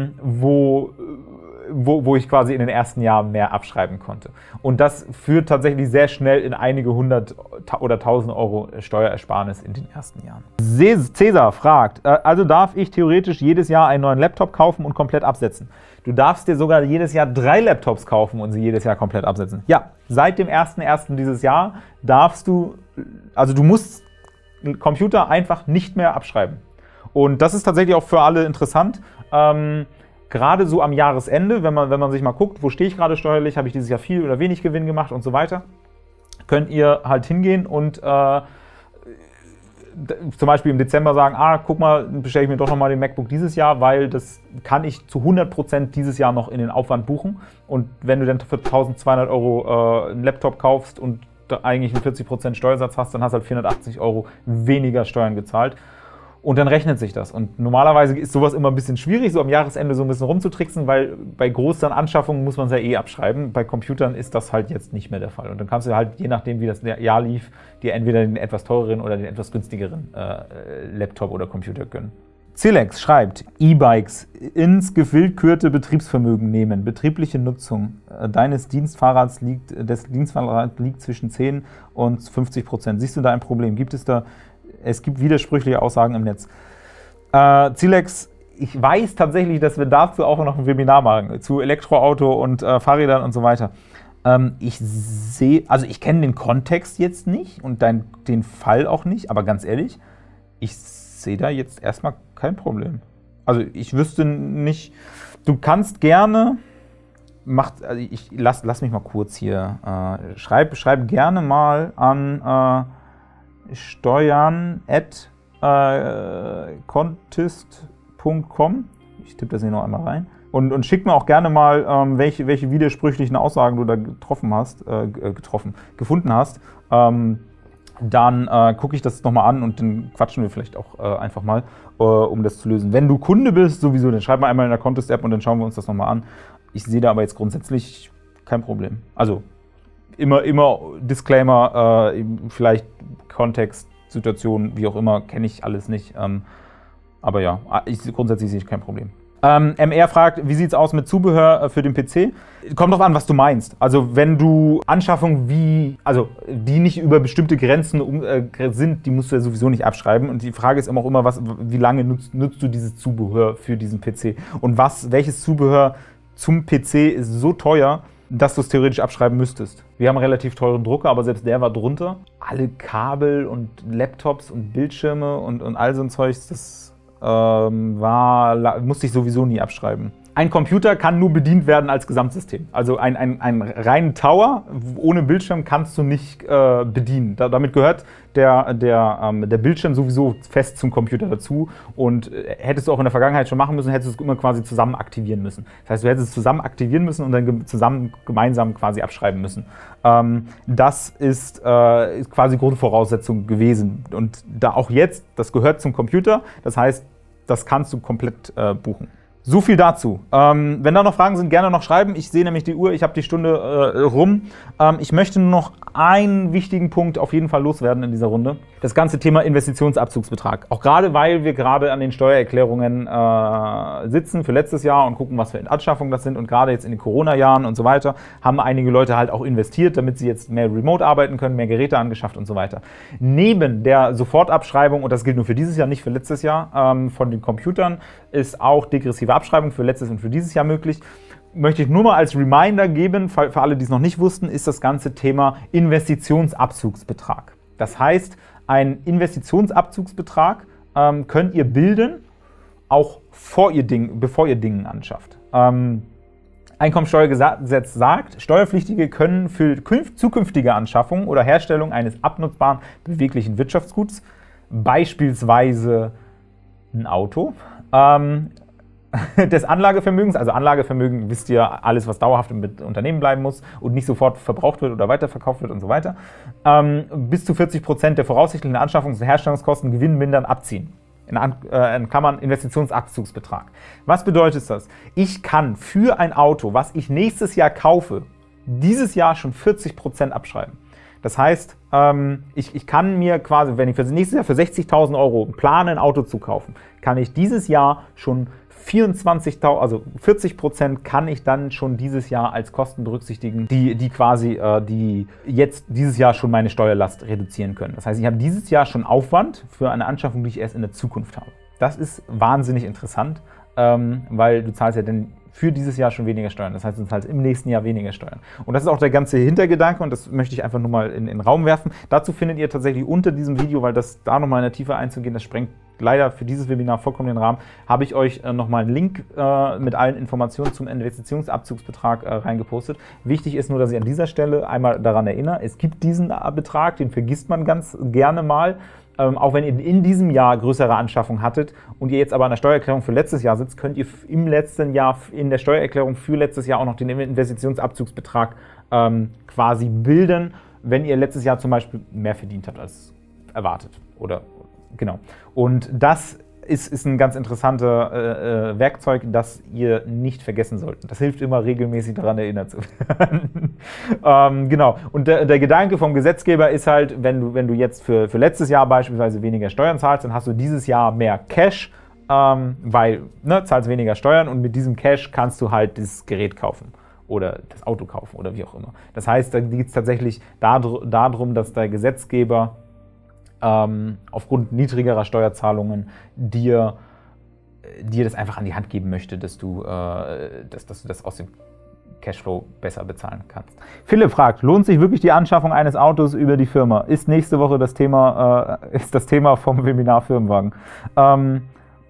wo ich quasi in den ersten Jahren mehr abschreiben konnte. Und das führt tatsächlich sehr schnell in einige 100 oder 1.000 € Steuerersparnis in den ersten Jahren. Cäsar fragt, also darf ich theoretisch jedes Jahr einen neuen Laptop kaufen und komplett absetzen? Du darfst dir sogar jedes Jahr 3 Laptops kaufen und sie jedes Jahr komplett absetzen. Ja, seit dem 1.1. dieses Jahr darfst du, also du musst einen Computer einfach nicht mehr abschreiben. Und das ist tatsächlich auch für alle interessant. Gerade so am Jahresende, wenn man sich mal guckt, wo stehe ich gerade steuerlich, habe ich dieses Jahr viel oder wenig Gewinn gemacht und so weiter, könnt ihr halt hingehen und zum Beispiel im Dezember sagen, guck mal, bestelle ich mir doch nochmal den MacBook dieses Jahr, weil das kann ich zu 100% dieses Jahr noch in den Aufwand buchen. Und wenn du dann für 1.200 € einen Laptop kaufst und eigentlich einen 40% Steuersatz hast, dann hast du halt 480 € weniger Steuern gezahlt. Und dann rechnet sich das. Und normalerweise ist sowas immer ein bisschen schwierig, so am Jahresende so ein bisschen rumzutricksen, weil bei großen Anschaffungen muss man es ja abschreiben. Bei Computern ist das halt jetzt nicht mehr der Fall. Und dann kannst du halt, je nachdem wie das Jahr lief, dir entweder den etwas teureren oder den etwas günstigeren Laptop oder Computer gönnen. Zilex schreibt, E-Bikes ins gewillkürte Betriebsvermögen nehmen. Betriebliche Nutzung deines Dienstfahrrads liegt zwischen 10 und 50%. Siehst du da ein Problem? Es gibt widersprüchliche Aussagen im Netz. Zilex, ich weiß tatsächlich, dass wir dazu auch noch ein Webinar machen, zu Elektroauto und Fahrrädern und so weiter. Ich kenne den Kontext jetzt nicht und den Fall auch nicht, aber ganz ehrlich, ich sehe da jetzt erstmal kein Problem. Also ich wüsste nicht, du kannst gerne, lass mich mal kurz hier, schreib gerne mal an steuern@contist.com. Ich tippe das hier noch einmal rein. Und schick mir auch gerne mal, welche widersprüchlichen Aussagen du da gefunden hast. Dann gucke ich das nochmal an und dann quatschen wir vielleicht auch einfach mal, um das zu lösen. Wenn du Kunde bist, sowieso, dann schreib mal einmal in der Contist-App und dann schauen wir uns das nochmal an. Ich sehe da aber jetzt grundsätzlich kein Problem. Also immer Disclaimer, vielleicht Kontext, Situation, wie auch immer, kenne ich alles nicht. Aber ja, grundsätzlich sehe ich kein Problem. MR fragt, wie sieht es aus mit Zubehör für den PC? Kommt drauf an, was du meinst. Also wenn du Anschaffungen die nicht über bestimmte Grenzen sind, die musst du ja sowieso nicht abschreiben. Und die Frage ist auch immer, wie lange nutzt du dieses Zubehör für diesen PC? Und welches Zubehör zum PC ist so teuer, dass du es theoretisch abschreiben müsstest. Wir haben einen relativ teuren Drucker, aber selbst der war drunter. Alle Kabel und Laptops und Bildschirme und all so ein Zeugs, das musste ich sowieso nie abschreiben. Ein Computer kann nur bedient werden als Gesamtsystem. Also einen reinen Tower ohne Bildschirm kannst du nicht bedienen. Damit gehört der Bildschirm sowieso fest zum Computer dazu. Und hättest du auch in der Vergangenheit schon machen müssen, hättest du es immer quasi zusammen aktivieren müssen. Das heißt, du hättest es zusammen aktivieren müssen und dann gemeinsam quasi abschreiben müssen. Das ist quasi Grundvoraussetzung gewesen. Und da auch jetzt, das gehört zum Computer. Das heißt, das kannst du komplett buchen. So viel dazu. Wenn da noch Fragen sind, gerne noch schreiben. Ich sehe nämlich die Uhr, ich habe die Stunde rum. Ich möchte nur noch einen wichtigen Punkt auf jeden Fall loswerden in dieser Runde. Das ganze Thema Investitionsabzugsbetrag. Auch gerade, weil wir gerade an den Steuererklärungen sitzen für letztes Jahr und gucken, was für Anschaffungen das sind. Und gerade jetzt in den Corona-Jahren und so weiter haben einige Leute halt auch investiert, damit sie jetzt mehr remote arbeiten können, mehr Geräte angeschafft und so weiter. Neben der Sofortabschreibung, und das gilt nur für dieses Jahr, nicht für letztes Jahr, von den Computern, ist auch degressive Abschreibung für letztes und für dieses Jahr möglich. Möchte ich nur mal als Reminder geben, für alle, die es noch nicht wussten, ist das ganze Thema Investitionsabzugsbetrag. Das heißt, einen Investitionsabzugsbetrag könnt ihr bilden, auch bevor ihr Dinge anschafft. Einkommensteuergesetz sagt, Steuerpflichtige können für zukünftige Anschaffungen oder Herstellung eines abnutzbaren beweglichen Wirtschaftsguts, beispielsweise ein Auto, des Anlagevermögens, also Anlagevermögen, wisst ihr, alles, was dauerhaft im Unternehmen bleiben muss und nicht sofort verbraucht wird oder weiterverkauft wird und so weiter, bis zu 40% der voraussichtlichen Anschaffungs- und Herstellungskosten gewinnmindernd abziehen. In Klammern Investitionsabzugsbetrag. Was bedeutet das? Ich kann für ein Auto, was ich nächstes Jahr kaufe, dieses Jahr schon 40% abschreiben. Das heißt, ich kann mir quasi, wenn ich für nächstes Jahr für 60.000 Euro plane, ein Auto zu kaufen, kann ich dieses Jahr schon 24.000, also 40% kann ich dann schon dieses Jahr als Kosten berücksichtigen, die jetzt dieses Jahr schon meine Steuerlast reduzieren können. Das heißt, ich habe dieses Jahr schon Aufwand für eine Anschaffung, die ich erst in der Zukunft habe. Das ist wahnsinnig interessant, weil du zahlst ja dann für dieses Jahr schon weniger Steuern. Das heißt, du zahlst im nächsten Jahr weniger Steuern. Und das ist auch der ganze Hintergedanke und das möchte ich einfach nur mal in den Raum werfen. Dazu findet ihr tatsächlich unter diesem Video, weil das da nochmal in der Tiefe einzugehen, das sprengt leider für dieses Webinar vollkommen den Rahmen, habe ich euch nochmal einen Link mit allen Informationen zum Investitionsabzugsbetrag reingepostet. Wichtig ist nur, dass ich an dieser Stelle einmal daran erinnere, es gibt diesen Betrag, den vergisst man ganz gerne mal. Auch wenn ihr in diesem Jahr größere Anschaffungen hattet und ihr jetzt aber an der Steuererklärung für letztes Jahr sitzt, könnt ihr im letzten Jahr in der Steuererklärung für letztes Jahr auch noch den Investitionsabzugsbetrag quasi bilden, wenn ihr letztes Jahr zum Beispiel mehr verdient habt als erwartet. Oder genau. Und das ist ein ganz interessantes Werkzeug, das ihr nicht vergessen solltet. Das hilft immer, regelmäßig daran erinnert zu werden. Genau. Und der Gedanke vom Gesetzgeber ist halt, wenn du jetzt für letztes Jahr beispielsweise weniger Steuern zahlst, dann hast du dieses Jahr mehr Cash, weil zahlst weniger Steuern und mit diesem Cash kannst du halt dieses Gerät kaufen oder das Auto kaufen oder wie auch immer. Das heißt, da geht es tatsächlich darum, dass der Gesetzgeber aufgrund niedrigerer Steuerzahlungen dir das einfach an die Hand geben möchte, dass du das aus dem Cashflow besser bezahlen kannst. Philipp fragt, lohnt sich wirklich die Anschaffung eines Autos über die Firma? Ist nächste Woche das Thema vom Webinar Firmenwagen.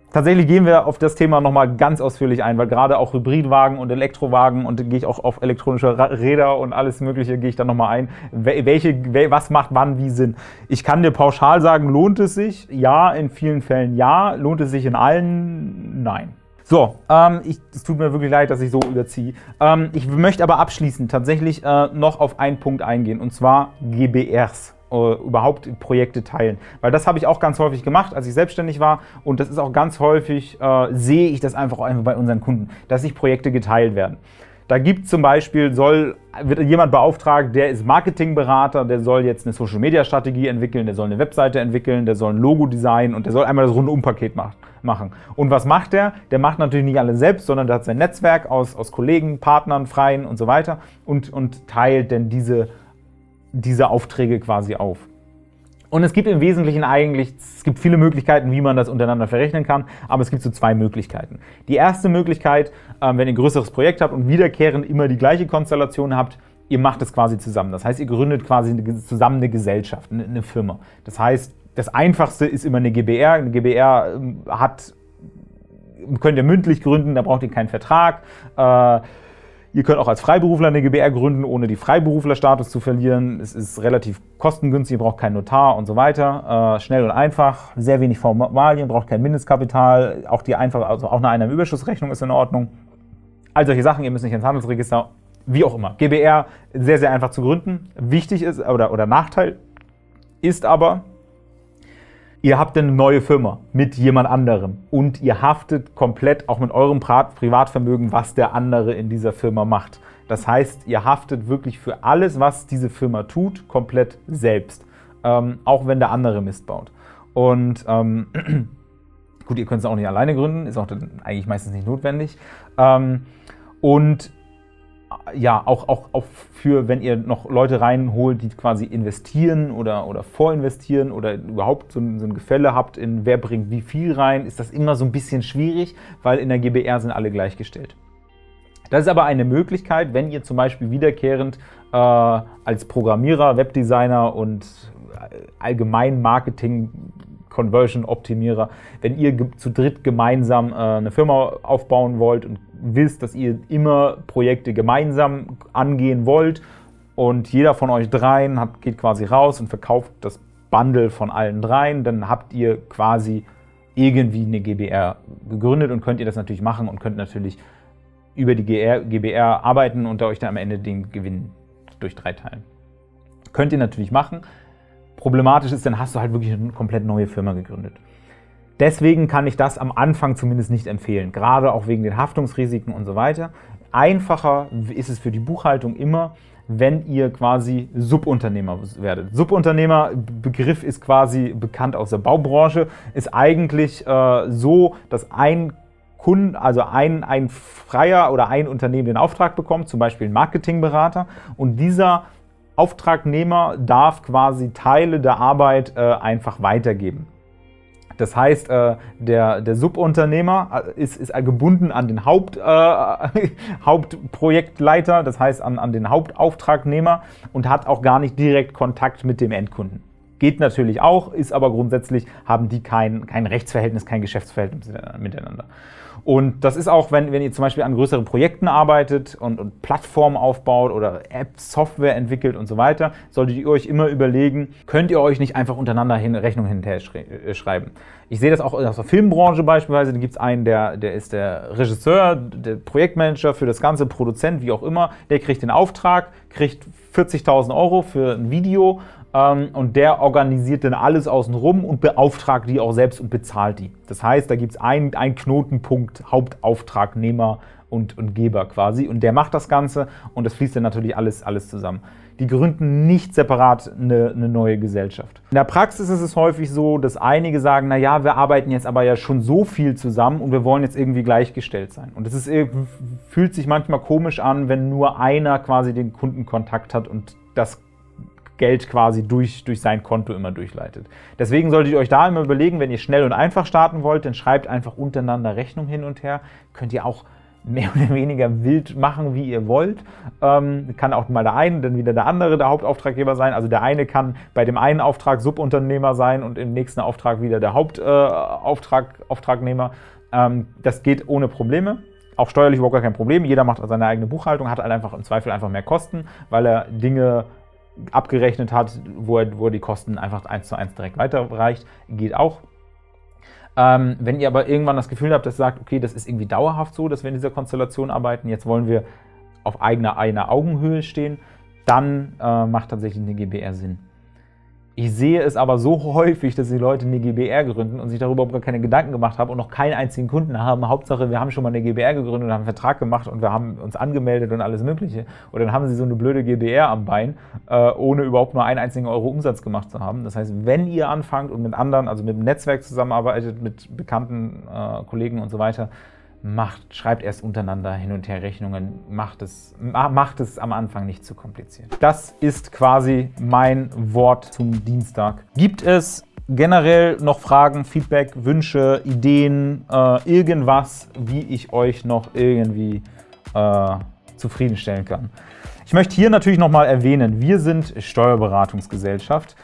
Tatsächlich gehen wir auf das Thema nochmal ganz ausführlich ein, weil gerade auch Hybridwagen und Elektrowagen und gehe ich auch auf elektronische Räder und alles Mögliche gehe ich dann nochmal ein. Was macht wann wie Sinn? Ich kann dir pauschal sagen, lohnt es sich? Ja, in vielen Fällen ja. Lohnt es sich in allen? Nein. So, es tut mir wirklich leid, dass ich so überziehe. Ich möchte aber abschließend tatsächlich noch auf einen Punkt eingehen, und zwar GBRs. Überhaupt Projekte teilen. Weil das habe ich auch ganz häufig gemacht, als ich selbstständig war, und das ist auch ganz häufig, sehe ich das einfach bei unseren Kunden, dass sich Projekte geteilt werden. Da gibt zum Beispiel, wird jemand beauftragt, der ist Marketingberater, der soll jetzt eine Social-Media-Strategie entwickeln, der soll eine Webseite entwickeln, der soll ein Logo designen und der soll einmal das Rundumpaket machen. Und was macht der? Der macht natürlich nicht alles selbst, sondern der hat sein Netzwerk aus Kollegen, Partnern, Freien und so weiter und teilt dann diese Aufträge quasi auf. Und es gibt im Wesentlichen es gibt viele Möglichkeiten, wie man das untereinander verrechnen kann, aber es gibt so zwei Möglichkeiten. Die erste Möglichkeit, wenn ihr ein größeres Projekt habt und wiederkehrend immer die gleiche Konstellation habt, ihr macht es quasi zusammen. Das heißt, ihr gründet quasi zusammen eine Gesellschaft, eine Firma. Das heißt, das Einfachste ist immer eine GbR. Eine GbR könnt ihr mündlich gründen, da braucht ihr keinen Vertrag. Ihr könnt auch als Freiberufler eine GbR gründen, ohne die Freiberuflerstatus zu verlieren. Es ist relativ kostengünstig, ihr braucht keinen Notar und so weiter. Schnell und einfach, sehr wenig Formalien, braucht kein Mindestkapital. Auch auch eine Einnahmenüberschussrechnung ist in Ordnung. All solche Sachen, ihr müsst nicht ins Handelsregister, wie auch immer. GbR, sehr, sehr einfach zu gründen. Wichtig ist, oder Nachteil ist aber, ihr habt eine neue Firma mit jemand anderem und ihr haftet komplett auch mit eurem Privatvermögen, was der andere in dieser Firma macht. Das heißt, ihr haftet wirklich für alles, was diese Firma tut, komplett selbst. Auch wenn der andere Mist baut. Und gut, ihr könnt es auch nicht alleine gründen, ist auch dann eigentlich meistens nicht notwendig. Und ja, auch für, wenn ihr noch Leute reinholt, die quasi investieren oder vorinvestieren oder überhaupt so ein Gefälle habt in wer bringt wie viel rein, ist das immer so ein bisschen schwierig, weil in der GbR sind alle gleichgestellt. Das ist aber eine Möglichkeit, wenn ihr zum Beispiel wiederkehrend als Programmierer, Webdesigner und allgemein Marketing, Conversion-Optimierer, wenn ihr zu dritt gemeinsam eine Firma aufbauen wollt und wisst, dass ihr immer Projekte gemeinsam angehen wollt und jeder von euch dreien geht quasi raus und verkauft das Bundle von allen dreien, dann habt ihr quasi irgendwie eine GbR gegründet und könnt ihr das natürlich machen und könnt natürlich über die GbR arbeiten und euch dann am Ende den Gewinn durch 3 teilen. Könnt ihr natürlich machen. Problematisch ist, dann hast du halt wirklich eine komplett neue Firma gegründet. Deswegen kann ich das am Anfang zumindest nicht empfehlen, gerade auch wegen den Haftungsrisiken und so weiter. Einfacher ist es für die Buchhaltung immer, wenn ihr quasi Subunternehmer werdet. Subunternehmer-Begriff ist quasi bekannt aus der Baubranche, ist eigentlich so, dass ein Kunden, also ein Freier oder ein Unternehmen den Auftrag bekommt, zum Beispiel ein Marketingberater, und dieser Auftragnehmer darf quasi Teile der Arbeit einfach weitergeben. Das heißt, der Subunternehmer ist gebunden an den Hauptprojektleiter, das heißt an den Hauptauftragnehmer, und hat auch gar nicht direkt Kontakt mit dem Endkunden. Geht natürlich auch, ist aber grundsätzlich, haben die kein Rechtsverhältnis, kein Geschäftsverhältnis miteinander. Und das ist auch, wenn ihr zum Beispiel an größeren Projekten arbeitet und Plattformen aufbaut oder Apps, Software entwickelt und so weiter, solltet ihr euch immer überlegen, könnt ihr euch nicht einfach untereinander Rechnungen hinterher schreiben. Ich sehe das auch aus der Filmbranche beispielsweise, da gibt es einen, der ist der Regisseur, der Projektmanager für das ganze, Produzent, wie auch immer, der kriegt den Auftrag, kriegt 40.000 € für ein Video, und der organisiert dann alles außenrum und beauftragt die auch selbst und bezahlt die. Das heißt, da gibt es einen Knotenpunkt, Hauptauftragnehmer und Geber quasi, und der macht das Ganze und das fließt dann natürlich alles zusammen. Die gründen nicht separat eine neue Gesellschaft. In der Praxis ist es häufig so, dass einige sagen, naja, wir arbeiten jetzt aber ja schon so viel zusammen und wir wollen jetzt irgendwie gleichgestellt sein. Und es fühlt sich manchmal komisch an, wenn nur einer quasi den Kundenkontakt hat und das Geld quasi durch sein Konto immer durchleitet. Deswegen solltet ihr euch da immer überlegen, wenn ihr schnell und einfach starten wollt, dann schreibt einfach untereinander Rechnung hin und her. Könnt ihr auch mehr oder weniger wild machen, wie ihr wollt. Kann auch mal der eine, dann wieder der andere der Hauptauftraggeber sein. Also der eine kann bei dem einen Auftrag Subunternehmer sein und im nächsten Auftrag wieder der Hauptauftragnehmer. Das geht ohne Probleme. Auch steuerlich überhaupt gar kein Problem. Jeder macht seine eigene Buchhaltung, hat halt einfach im Zweifel einfach mehr Kosten, weil er Dinge abgerechnet hat, wo er die Kosten einfach 1:1 direkt weiterreicht. Geht auch. Wenn ihr aber irgendwann das Gefühl habt, dass ihr sagt, okay, das ist irgendwie dauerhaft so, dass wir in dieser Konstellation arbeiten, jetzt wollen wir auf einer Augenhöhe stehen, dann macht tatsächlich eine GbR Sinn. Ich sehe es aber so häufig, dass die Leute eine GbR gründen und sich darüber überhaupt gar keine Gedanken gemacht haben und noch keinen einzigen Kunden haben. Hauptsache, wir haben schon mal eine GbR gegründet und haben einen Vertrag gemacht und wir haben uns angemeldet und alles Mögliche. Und dann haben sie so eine blöde GbR am Bein, ohne überhaupt nur einen einzigen Euro Umsatz gemacht zu haben. Das heißt, wenn ihr anfangt und mit anderen, also mit dem Netzwerk zusammenarbeitet, mit bekannten Kollegen und so weiter, schreibt erst untereinander hin und her Rechnungen, macht es am Anfang nicht zu kompliziert. Das ist quasi mein Wort zum Dienstag. Gibt es generell noch Fragen, Feedback, Wünsche, Ideen, irgendwas, wie ich euch noch irgendwie zufriedenstellen kann? Ich möchte hier natürlich nochmal erwähnen, wir sind Steuerberatungsgesellschaft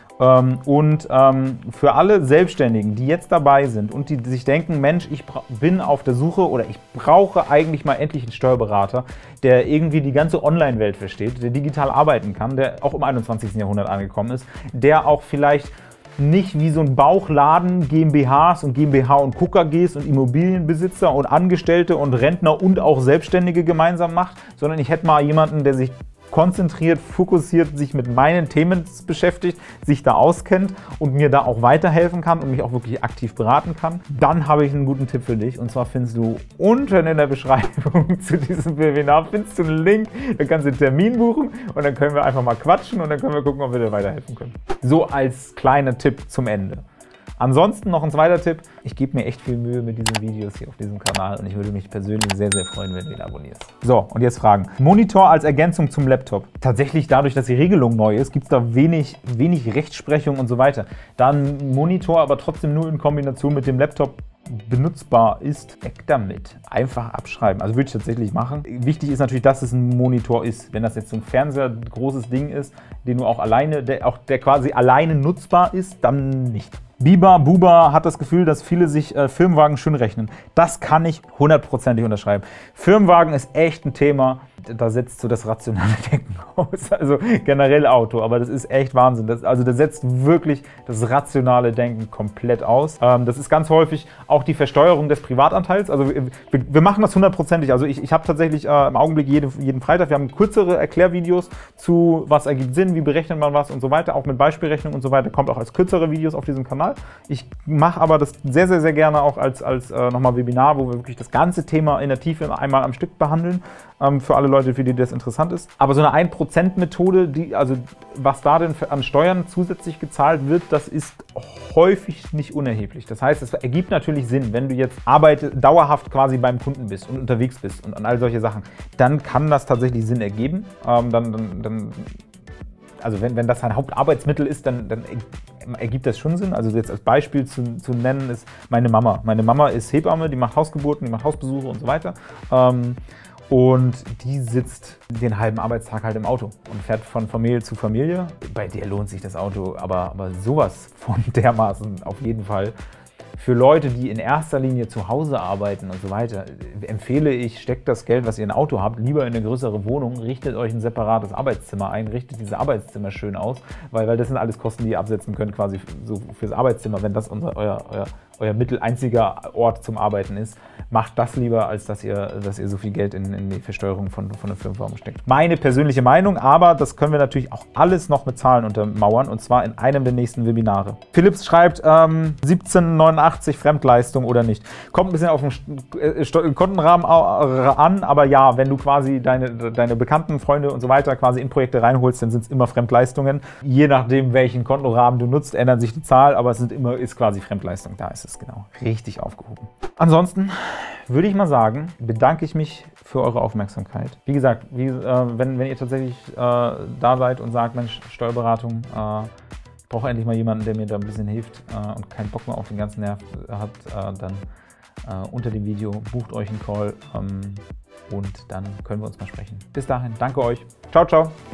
und für alle Selbstständigen, die jetzt dabei sind und die sich denken, Mensch, ich bin auf der Suche oder ich brauche eigentlich mal endlich einen Steuerberater, der irgendwie die ganze Online-Welt versteht, der digital arbeiten kann, der auch im 21. Jahrhundert angekommen ist, der auch vielleicht nicht wie so ein Bauchladen GmbHs und GmbH und KKGs und Immobilienbesitzer und Angestellte und Rentner und auch Selbstständige gemeinsam macht, sondern ich hätte mal jemanden, der sich konzentriert, fokussiert, sich mit meinen Themen beschäftigt, sich da auskennt und mir da auch weiterhelfen kann und mich auch wirklich aktiv beraten kann. Dann habe ich einen guten Tipp für dich und zwar findest du unten in der Beschreibung zu diesem Webinar findest du einen Link, da kannst du einen Termin buchen und dann können wir einfach mal quatschen und dann können wir gucken, ob wir dir weiterhelfen können. So als kleiner Tipp zum Ende. Ansonsten noch ein zweiter Tipp. Ich gebe mir echt viel Mühe mit diesen Videos hier auf diesem Kanal und ich würde mich persönlich sehr, sehr freuen, wenn du ihn abonnierst. So, und jetzt Fragen. Monitor als Ergänzung zum Laptop. Tatsächlich dadurch, dass die Regelung neu ist, gibt es da wenig Rechtsprechung und so weiter. Da ein Monitor aber trotzdem nur in Kombination mit dem Laptop benutzbar ist, weg damit. Einfach abschreiben. Also würde ich tatsächlich machen. Wichtig ist natürlich, dass es ein Monitor ist. Wenn das jetzt so ein Fernseher, ein großes Ding ist, den du auch alleine, der quasi alleine nutzbar ist, dann nicht. Biba Buba hat das Gefühl, dass viele sich Firmenwagen schön rechnen. Das kann ich 100%ig unterschreiben. Firmenwagen ist echt ein Thema, da setzt so das rationale Denken aus. Also generell Auto, aber das ist echt Wahnsinn. Da setzt wirklich das rationale Denken komplett aus. Das ist ganz häufig auch die Versteuerung des Privatanteils. Also wir machen das 100%ig. Also ich habe tatsächlich im Augenblick jeden Freitag, wir haben kürzere Erklärvideos zu, was ergibt Sinn, wie berechnet man was und so weiter, auch mit Beispielrechnung und so weiter, kommt auch als kürzere Videos auf diesem Kanal. Ich mache aber das sehr, sehr, sehr gerne auch als nochmal Webinar, wo wir wirklich das ganze Thema in der Tiefe einmal am Stück behandeln, für alle Leute, für die das interessant ist. Aber so eine 1%-Methode, also was da denn an Steuern zusätzlich gezahlt wird, das ist häufig nicht unerheblich. Das heißt, es ergibt natürlich Sinn, wenn du jetzt dauerhaft quasi beim Kunden bist und unterwegs bist und an all solche Sachen, dann kann das tatsächlich Sinn ergeben. Also wenn das ein Hauptarbeitsmittel ist, dann ergibt das schon Sinn. Also jetzt als Beispiel zu nennen ist meine Mama. Meine Mama ist Hebamme, die macht Hausgeburten, die macht Hausbesuche und so weiter. Und die sitzt den halben Arbeitstag halt im Auto und fährt von Familie zu Familie. Bei der lohnt sich das Auto aber sowas von dermaßen auf jeden Fall. Für Leute, die in erster Linie zu Hause arbeiten und so weiter, empfehle ich, steckt das Geld, was ihr in ein Auto habt, lieber in eine größere Wohnung, richtet euch ein separates Arbeitszimmer ein, richtet diese Arbeitszimmer schön aus, weil das sind alles Kosten, die ihr absetzen könnt quasi so fürs Arbeitszimmer, wenn das euer einziger Ort zum Arbeiten ist. Macht das lieber, als dass ihr so viel Geld in die Versteuerung von der Firmenwagen steckt. Meine persönliche Meinung, aber das können wir natürlich auch alles noch mit Zahlen untermauern und zwar in einem der nächsten Webinare. Philips schreibt 1789 Fremdleistung oder nicht. Kommt ein bisschen auf den Kontenrahmen an, aber ja, wenn du quasi deine Bekannten, Freunde und so weiter quasi in Projekte reinholst, dann sind es immer Fremdleistungen. Je nachdem, welchen Kontenrahmen du nutzt, ändert sich die Zahl, aber es ist quasi Fremdleistung. Da ist es genau richtig aufgehoben. Ansonsten würde ich mal sagen, bedanke ich mich für eure Aufmerksamkeit. Wie gesagt, wenn ihr tatsächlich da seid und sagt, Mensch, Steuerberatung, ich brauche endlich mal jemanden, der mir da ein bisschen hilft und keinen Bock mehr auf den ganzen Nerv hat, dann unter dem Video bucht euch einen Call. und dann können wir uns mal sprechen. Bis dahin, danke euch. Ciao, ciao.